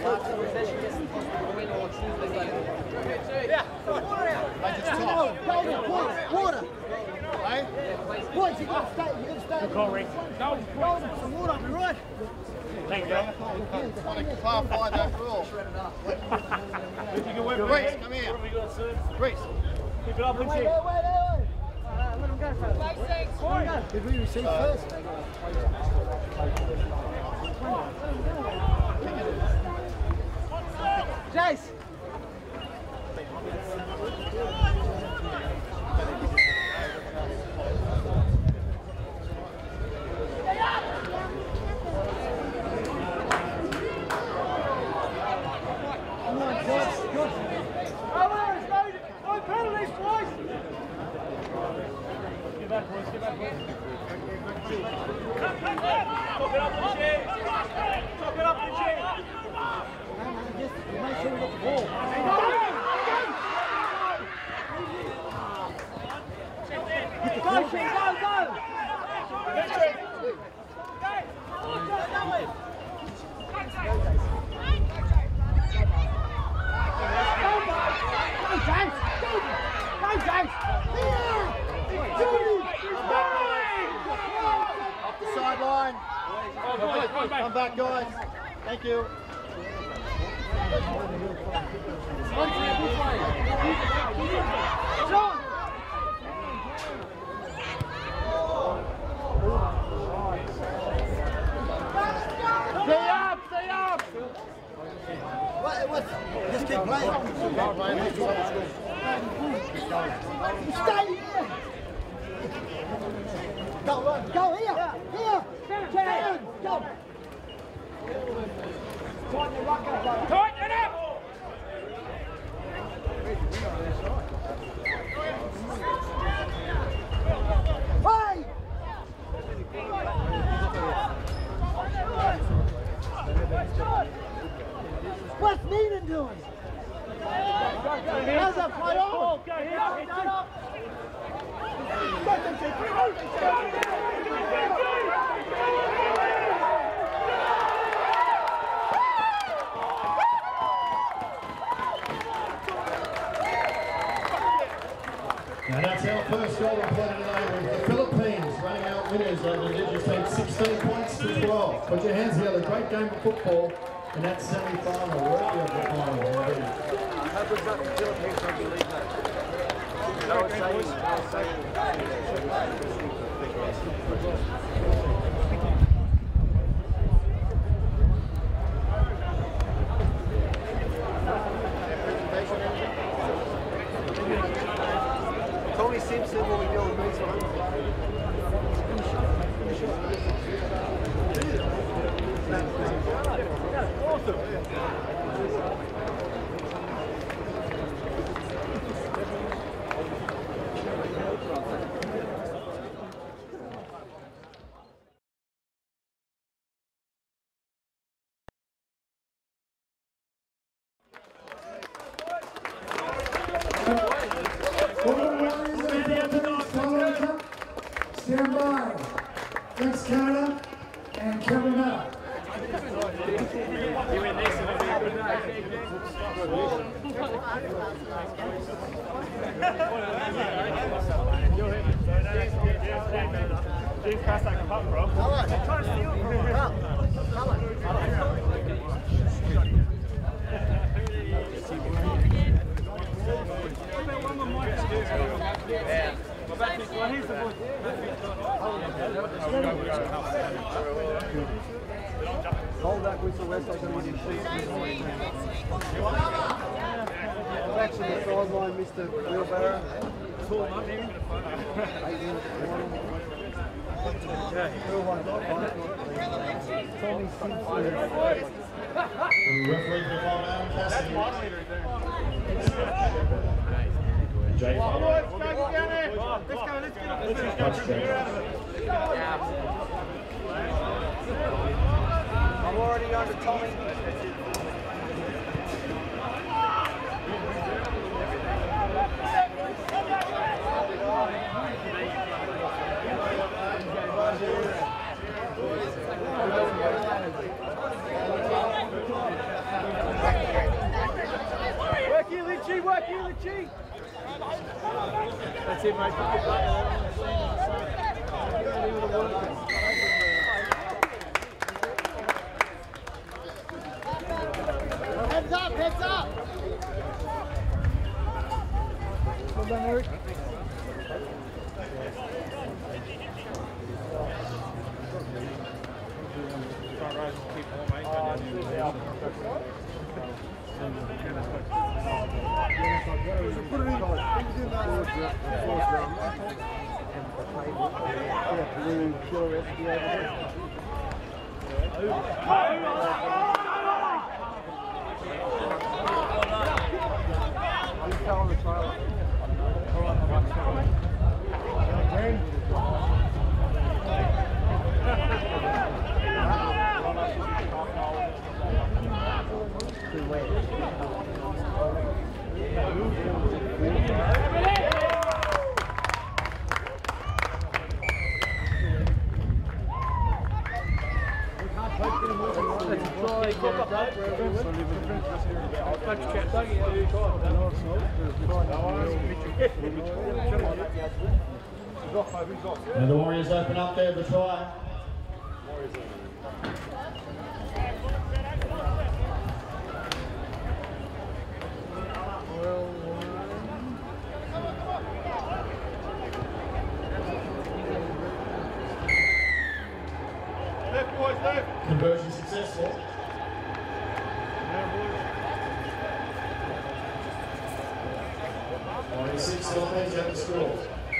[SPEAKER 6] Yeah.
[SPEAKER 4] They just top.
[SPEAKER 3] Golden points, water.
[SPEAKER 4] Hey?
[SPEAKER 3] Points, you gotta stay, you gotta stay.
[SPEAKER 1] Call, Rick.
[SPEAKER 3] Golden, some water on the right.
[SPEAKER 1] Thank you.
[SPEAKER 4] I want to clarify that rule.
[SPEAKER 1] If you can work
[SPEAKER 4] Reese, come here.
[SPEAKER 1] What have we got, sir?
[SPEAKER 4] Reese.
[SPEAKER 1] Keep it up,
[SPEAKER 3] Wait,
[SPEAKER 1] Lindsay.
[SPEAKER 3] wait, wait, wait. Uh, let him go first. Let him go. Did we receive first? Jace. Come on, Come back, guys. Thank you. John! Stay up! Stay up!
[SPEAKER 4] What, what? Just keep playing. Stay here! Go, go here! Here! Jan! Go!
[SPEAKER 1] Tighten it up!
[SPEAKER 4] Hey! What's Neenan doing? How's that play on?
[SPEAKER 1] Go here, hit it up!
[SPEAKER 5] And that's our first goal of play today with the Philippines running out winners over the Indigenous team sixteen points to twelve. Put your hands together, great game of football in that semi-final, worthy of the final. Indeed.
[SPEAKER 3] How good's that the Philippines rugby league match? I would say, I would say. Tony Simpson, what we do on these ones.
[SPEAKER 8] Stand by. Thanks, Canada and Cabramatta.
[SPEAKER 1] You win this and it'll be a good night. James passed that puck, bro. Try to steal it from him. Yeah.
[SPEAKER 3] Hold that whistle rest, I'm going to get sheets. Back to the sideline, Mister Wheelbarrow. Eight minutes warning. Tommy Simpson.
[SPEAKER 5] The referee for the final, Adam Cassidy. Jay
[SPEAKER 3] Let's go, let's go, let's get up.
[SPEAKER 5] Punch check.
[SPEAKER 3] I'm already under Tommy. Work you, Litchi, work you, Litchi. That's it, mate.
[SPEAKER 4] Heads up, heads up!
[SPEAKER 3] Well done, Eric. Put it in.
[SPEAKER 5] And the Warriors open up there, the try. Conversion successful. twenty-six Philippines at the score.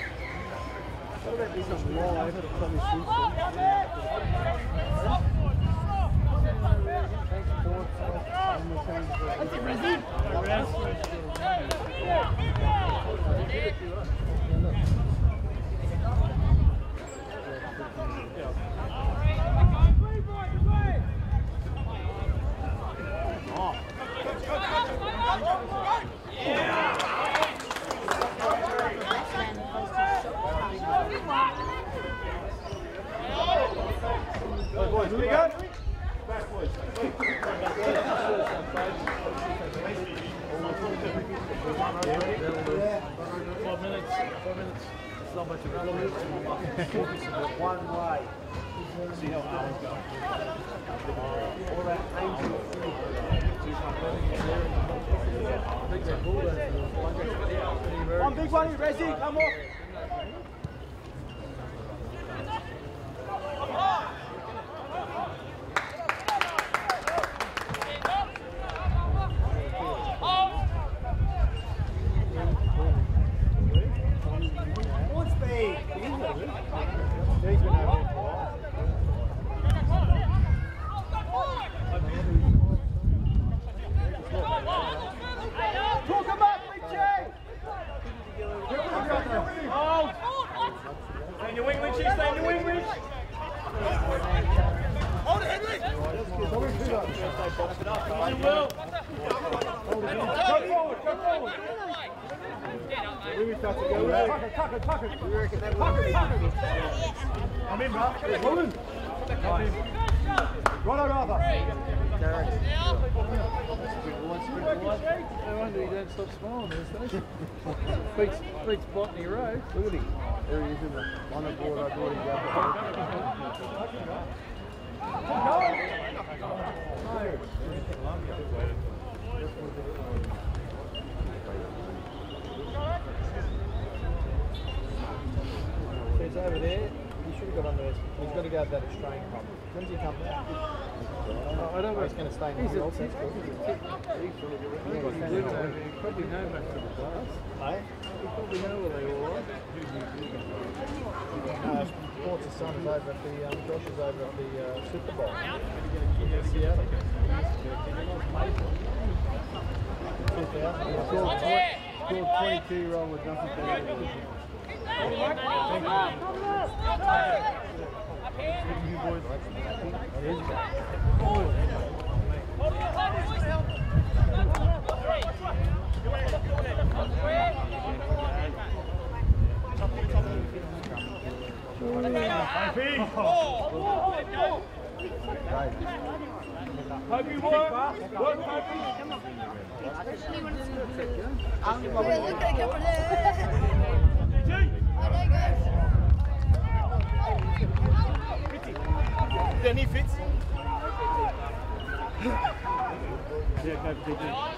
[SPEAKER 3] One way. See how Alan's going. All that angel. One big one, Resi, come on. I'm in, bro. Right over.
[SPEAKER 2] No wonder he don't stop smiling there, Stacey. Beats, beats Botany Road. Look at him. There he is in the on the board. I thought he'd go. He's over there. He should have got on there. He's got to go to that Australian club. When's he come back? I don't know. He's going to stay in the field. He's probably know most of the class.
[SPEAKER 3] Hey?
[SPEAKER 2] You probably know where they all are.
[SPEAKER 3] Uh, Sports' son's over at the, um, Josh is over at the uh, Super Bowl. Seattle. two thousand.
[SPEAKER 2] He scored twenty-two year old with nothing better than this. Thank you. You boys. It is back.
[SPEAKER 1] Hope you work. Work, Hope.
[SPEAKER 3] Then he fits.
[SPEAKER 2] Yeah, go big.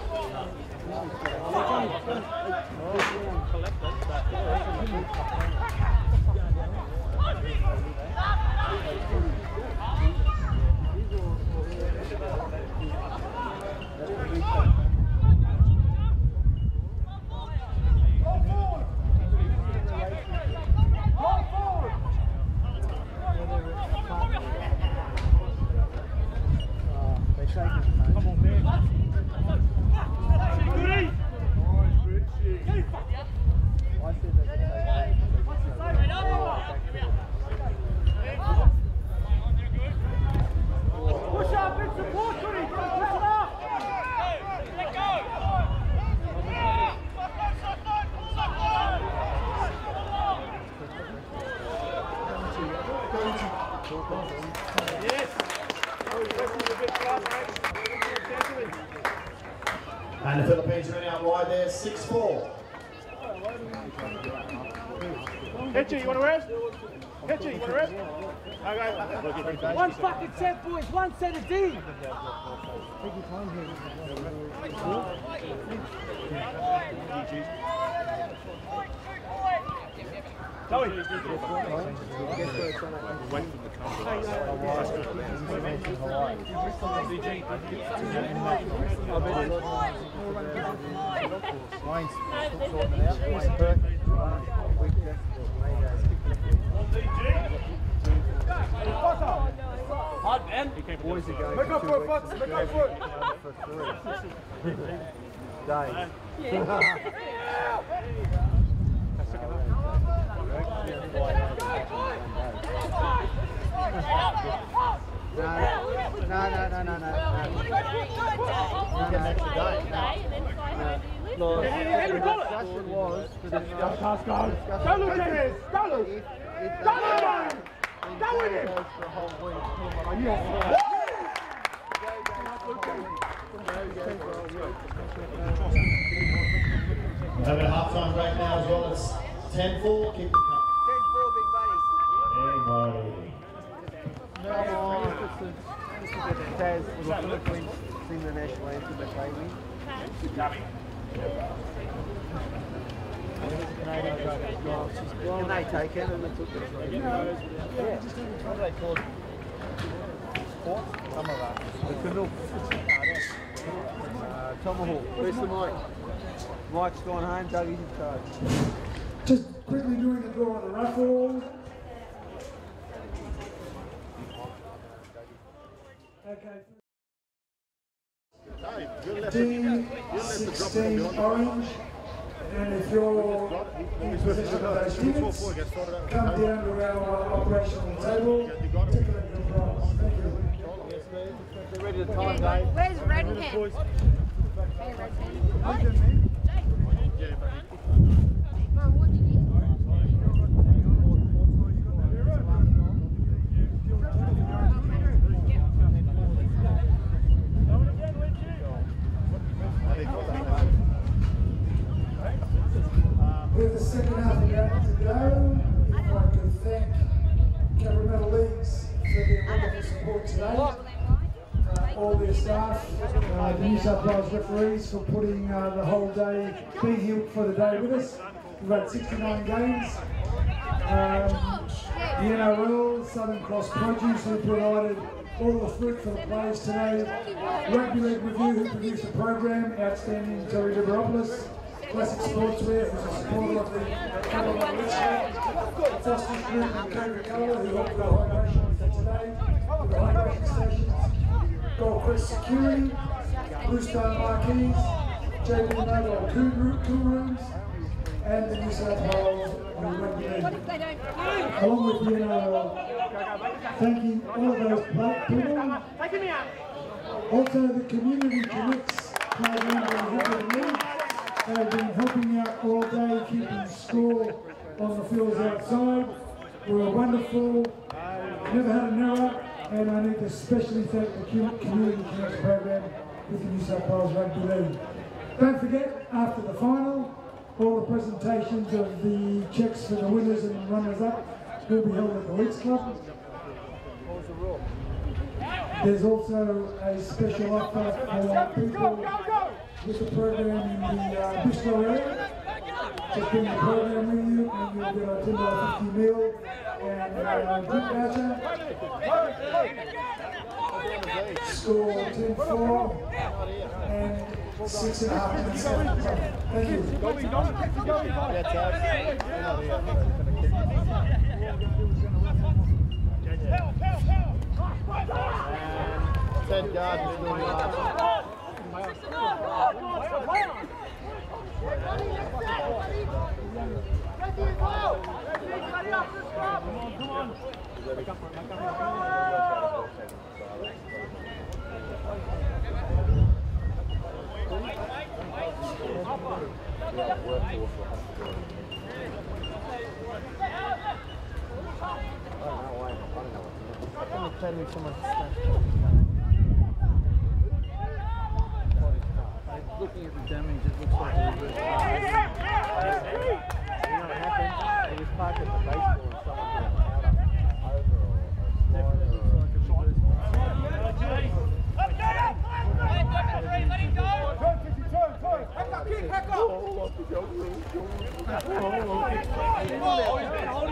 [SPEAKER 1] Come on, man.
[SPEAKER 3] Push up and support me. Push up.
[SPEAKER 1] Let go.
[SPEAKER 3] Yes.
[SPEAKER 5] And the Philippines running out wide there, six four.
[SPEAKER 1] Hitchy, you want to rest? Hitchy, you want to rest? Okay.
[SPEAKER 3] One fucking set, boys. One set of D.
[SPEAKER 1] Joey.
[SPEAKER 2] Guess where it's on that?
[SPEAKER 1] Away from the camera.
[SPEAKER 2] Wayne's sorting it out. Wayne's perfect.
[SPEAKER 1] Hard man.
[SPEAKER 2] Boys are going
[SPEAKER 3] Make up
[SPEAKER 2] for
[SPEAKER 3] for
[SPEAKER 2] two
[SPEAKER 3] it,
[SPEAKER 2] weeks.
[SPEAKER 3] Fox. Make up for it.
[SPEAKER 2] For three. Days. No, no, no, no, no, no. You get an extra day. No, the discussion was, the discussion,
[SPEAKER 3] Go, Lucas! Go, Lucas!
[SPEAKER 2] if
[SPEAKER 3] Go, Lucas! Go with him!
[SPEAKER 2] goes for a whole week.
[SPEAKER 5] We're having a half-time break now as well. It's ten four. Kick the cup.
[SPEAKER 3] ten four, big buddy.
[SPEAKER 5] Hey, buddy.
[SPEAKER 2] Taz, was the Philippines sing the national anthem that they win? Can they take it and they took it? Yeah. What are they called? Port? Tamaraw. The canoe. Uh, Tomahawk. Where's the mic? Mike's gone home, Dougie's in charge.
[SPEAKER 8] Just quickly doing the draw on the raffle. Okay. D sixteen orange, and if you're in possession of those tickets, come down to our operational table, ticket and your prize. Thank you.
[SPEAKER 2] They're ready to time, Dave.
[SPEAKER 7] Where's Red Pen? Hey, Red Pen. What? Jake. Mum, what did you get?
[SPEAKER 8] With the second half of the game to go, if I could thank Cabramatta Leagues for their wonderful support today. Uh, all their staff, uh, the New South Wales referees for putting uh, the whole day, being here for the day with us. We've had sixty-nine games. Um, the N R L, Southern Cross Produce, who provided all the fruit for the players today. Rugby League Review, who produced the program, outstanding Terry Liberopoulos. Classic Sportswear, who's a supporter of the Cabramatta League. Foster's Group and Coca-Cola, who helped with the hydration for today, with the hydration stations. Gold Crest Security, Blue Star Marquees, J B Mobile Cool Rooms, and the New South Wales Rugby League. Along with the N R L, thanking all of those black people. Also the Community Connects program that we have in the league. They've been helping out all day, keeping score on the fields outside. We're wonderful, never had an error, and I need to especially thank the Community Connects program with the New South Wales Rugby League. Don't forget, after the final, all the presentations of the checks for the winners and runners-up will be held at the Leeds Club. There's also a special offer for people with the program in the uh, Bristol area. Just bring the program with you and you'll get a ten dollar fifty meal and a drink voucher. Score ten four and six and a half minutes. Thank you.
[SPEAKER 2] Ted Gardner's doing the last. Looking at the damage, it looks like a reverse. You know what happened? It was parked at the baseball and someone put a powder over or a slide or a reverse.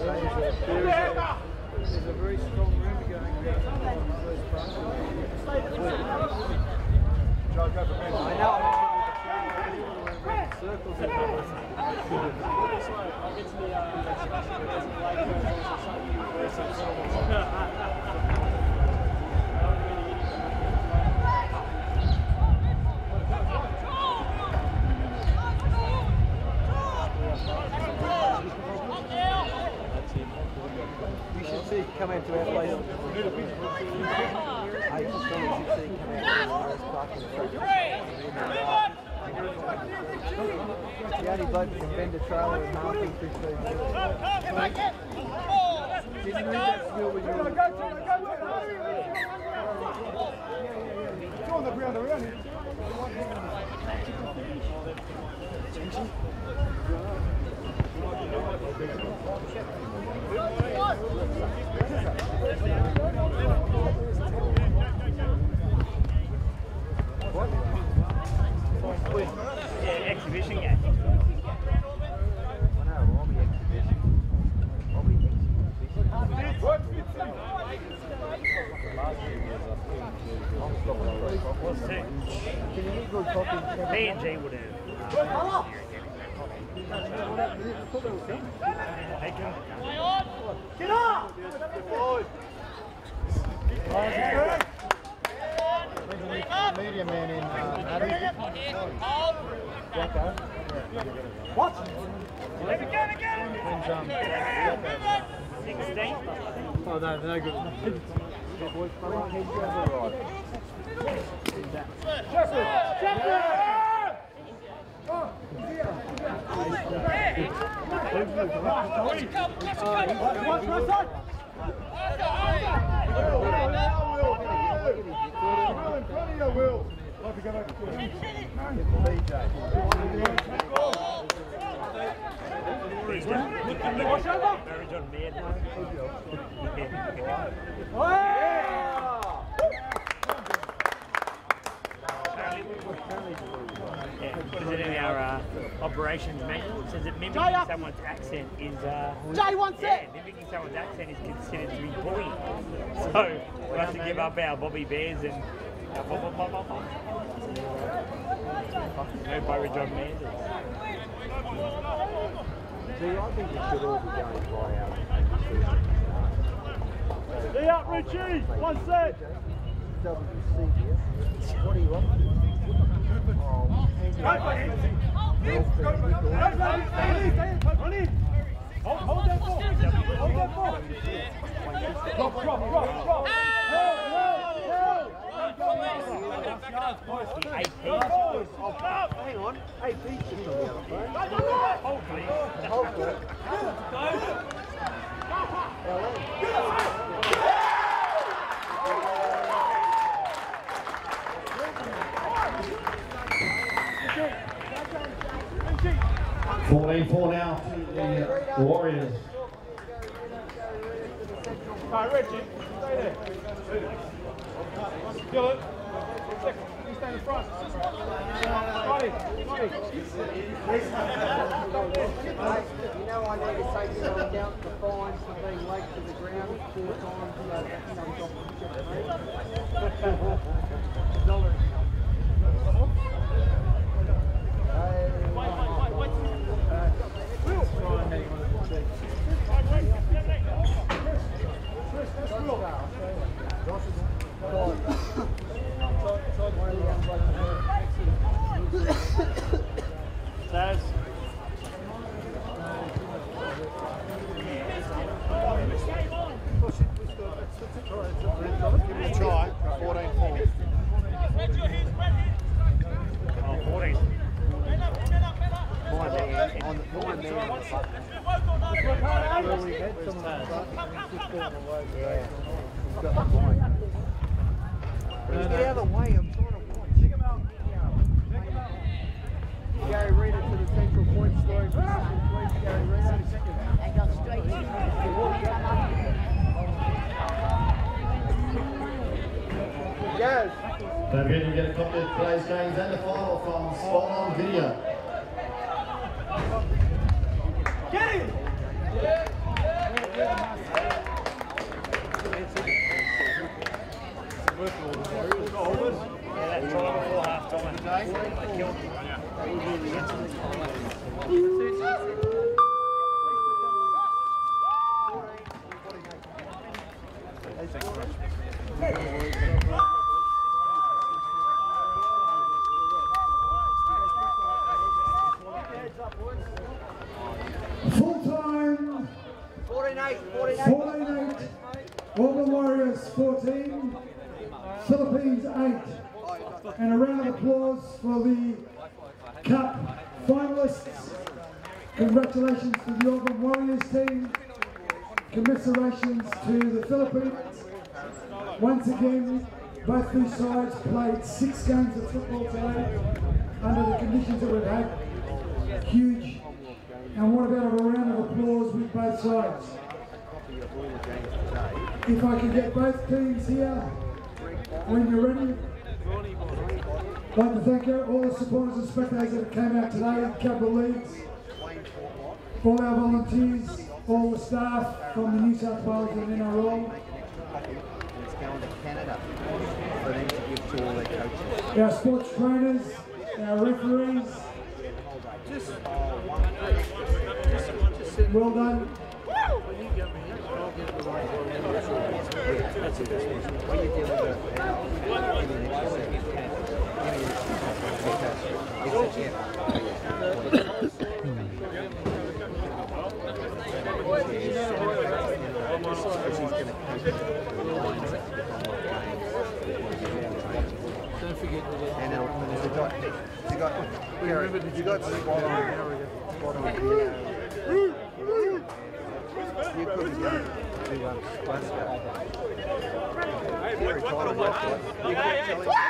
[SPEAKER 2] saying is that there is a, there's a very strong rumour going around on the first branch. I know. Circles in you should see come into our place. I just think you should see come out of the park in the front. The only bloke can bend a trailer in half in fifteen minutes. Did you need that skill when you were on the ground around here?
[SPEAKER 1] Yeah, exhibition game. B and G would have. Uh,
[SPEAKER 3] Get up!
[SPEAKER 2] Media man in uh,
[SPEAKER 3] What?
[SPEAKER 1] Again, again! sixteen.
[SPEAKER 2] Oh no, no good.
[SPEAKER 1] What is it in our uh, operations manual? It says that mimicking someone's accent is uh,
[SPEAKER 3] Jay wants
[SPEAKER 1] yeah,
[SPEAKER 3] it!
[SPEAKER 1] mimicking someone's accent is considered to be bullying. So we have to give up our Bobby Bears and our blah, blah, blah, blah, blah. No Byron John Manders.
[SPEAKER 2] See, I think we should all be going fly out.
[SPEAKER 3] Stay up, Richie! One set!
[SPEAKER 2] W C here. What do you want? Oh,
[SPEAKER 3] Hold that ball! Hold that ball! Drop, drop, drop, drop!
[SPEAKER 2] hang on. A P just on the other phone.
[SPEAKER 1] Hold please.
[SPEAKER 2] Hold for it.
[SPEAKER 5] fourteen four now to the Warriors.
[SPEAKER 3] Alright, Richie, stay there. Kill it. Second. You stay in front. Scotty, Scotty.
[SPEAKER 2] You know I need to take into account the fines for being late to the ground four times and that dollar.
[SPEAKER 1] Says.
[SPEAKER 2] Give it a try. fourteen four.
[SPEAKER 1] Oh, fourteen.
[SPEAKER 2] My man on the my man on the button. Well, we had someone on the button just going away. Yeah. He's got the point. Get out of the way, I'm trying to watch. Check him out. Gary Rita to the central point story. Please, Gary Rita.
[SPEAKER 7] And go straight in.
[SPEAKER 2] Yes.
[SPEAKER 5] Don't forget you get a copy of today's games and the final from Spot On Video.
[SPEAKER 3] Get him!
[SPEAKER 8] Full time.
[SPEAKER 3] fourteen eight, fourteen eight.
[SPEAKER 8] fourteen eight. Auburn Warriors fourteen. Philippines eight. And a round of applause for the Cup finalists. Congratulations to the Auburn Warriors team. Commiserations to the Philippines. Once again, both these sides played six games of football today under the conditions that we've had. Huge. And what about a round of applause with both sides? If I can get both teams here when you're ready. I'd like to thank all the supporters and spectators that came out today, Cabramatta Leagues, all our volunteers, all the staff from the New South Wales and N R L.
[SPEAKER 6] It's going to Canada for them to give to all their coaches.
[SPEAKER 8] Our sports trainers, our referees. Well done.
[SPEAKER 2] Don't forget that.
[SPEAKER 6] And uh, you got, you got, yeah, you got spot on, spot on here. You couldn't go to um, Glasgow. Very tight on that one. You kept telling me.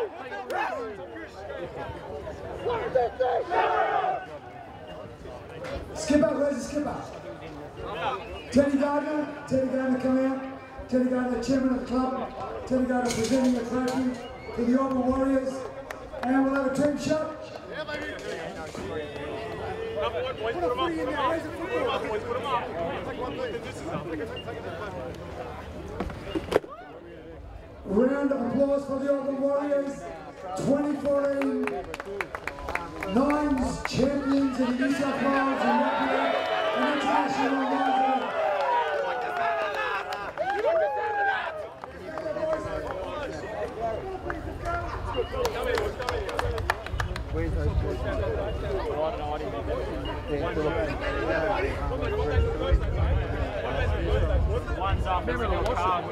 [SPEAKER 8] Skipper, where's the skipper? Teddy Gardner, Teddy Gardner come out. Teddy Gardner, chairman of the club. Teddy Gardner presenting the trophy to the Auburn Warriors. And we'll have a team shot.
[SPEAKER 1] Put a free in there, raise it, put them up, boys, put them up.
[SPEAKER 8] Round of applause for the Auburn Warriors. twenty fourteen nines champions of the New South Wales and Rugby and International Rugby.
[SPEAKER 6] Where's those boys?
[SPEAKER 1] One's up, it's on the card.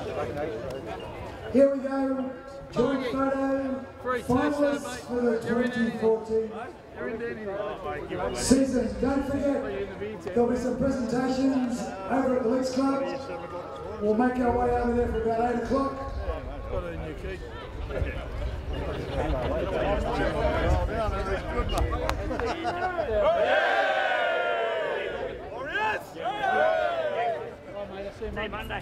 [SPEAKER 8] Here we go. Joint photo. Finalists for the twenty fourteen season. Don't forget, there'll be some presentations over at the Leagues Club. We'll make our way over there for about eight o'clock.
[SPEAKER 2] Got it in your key.
[SPEAKER 1] Say Monday.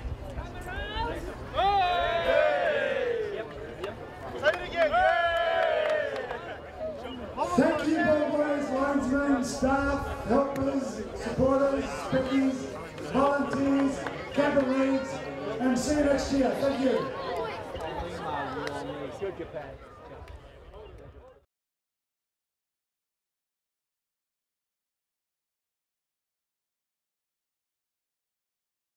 [SPEAKER 8] Thank you, ball boys, linesmen, staff, helpers, supporters, speckies, volunteers, capital leagues, and see you next year. Thank you.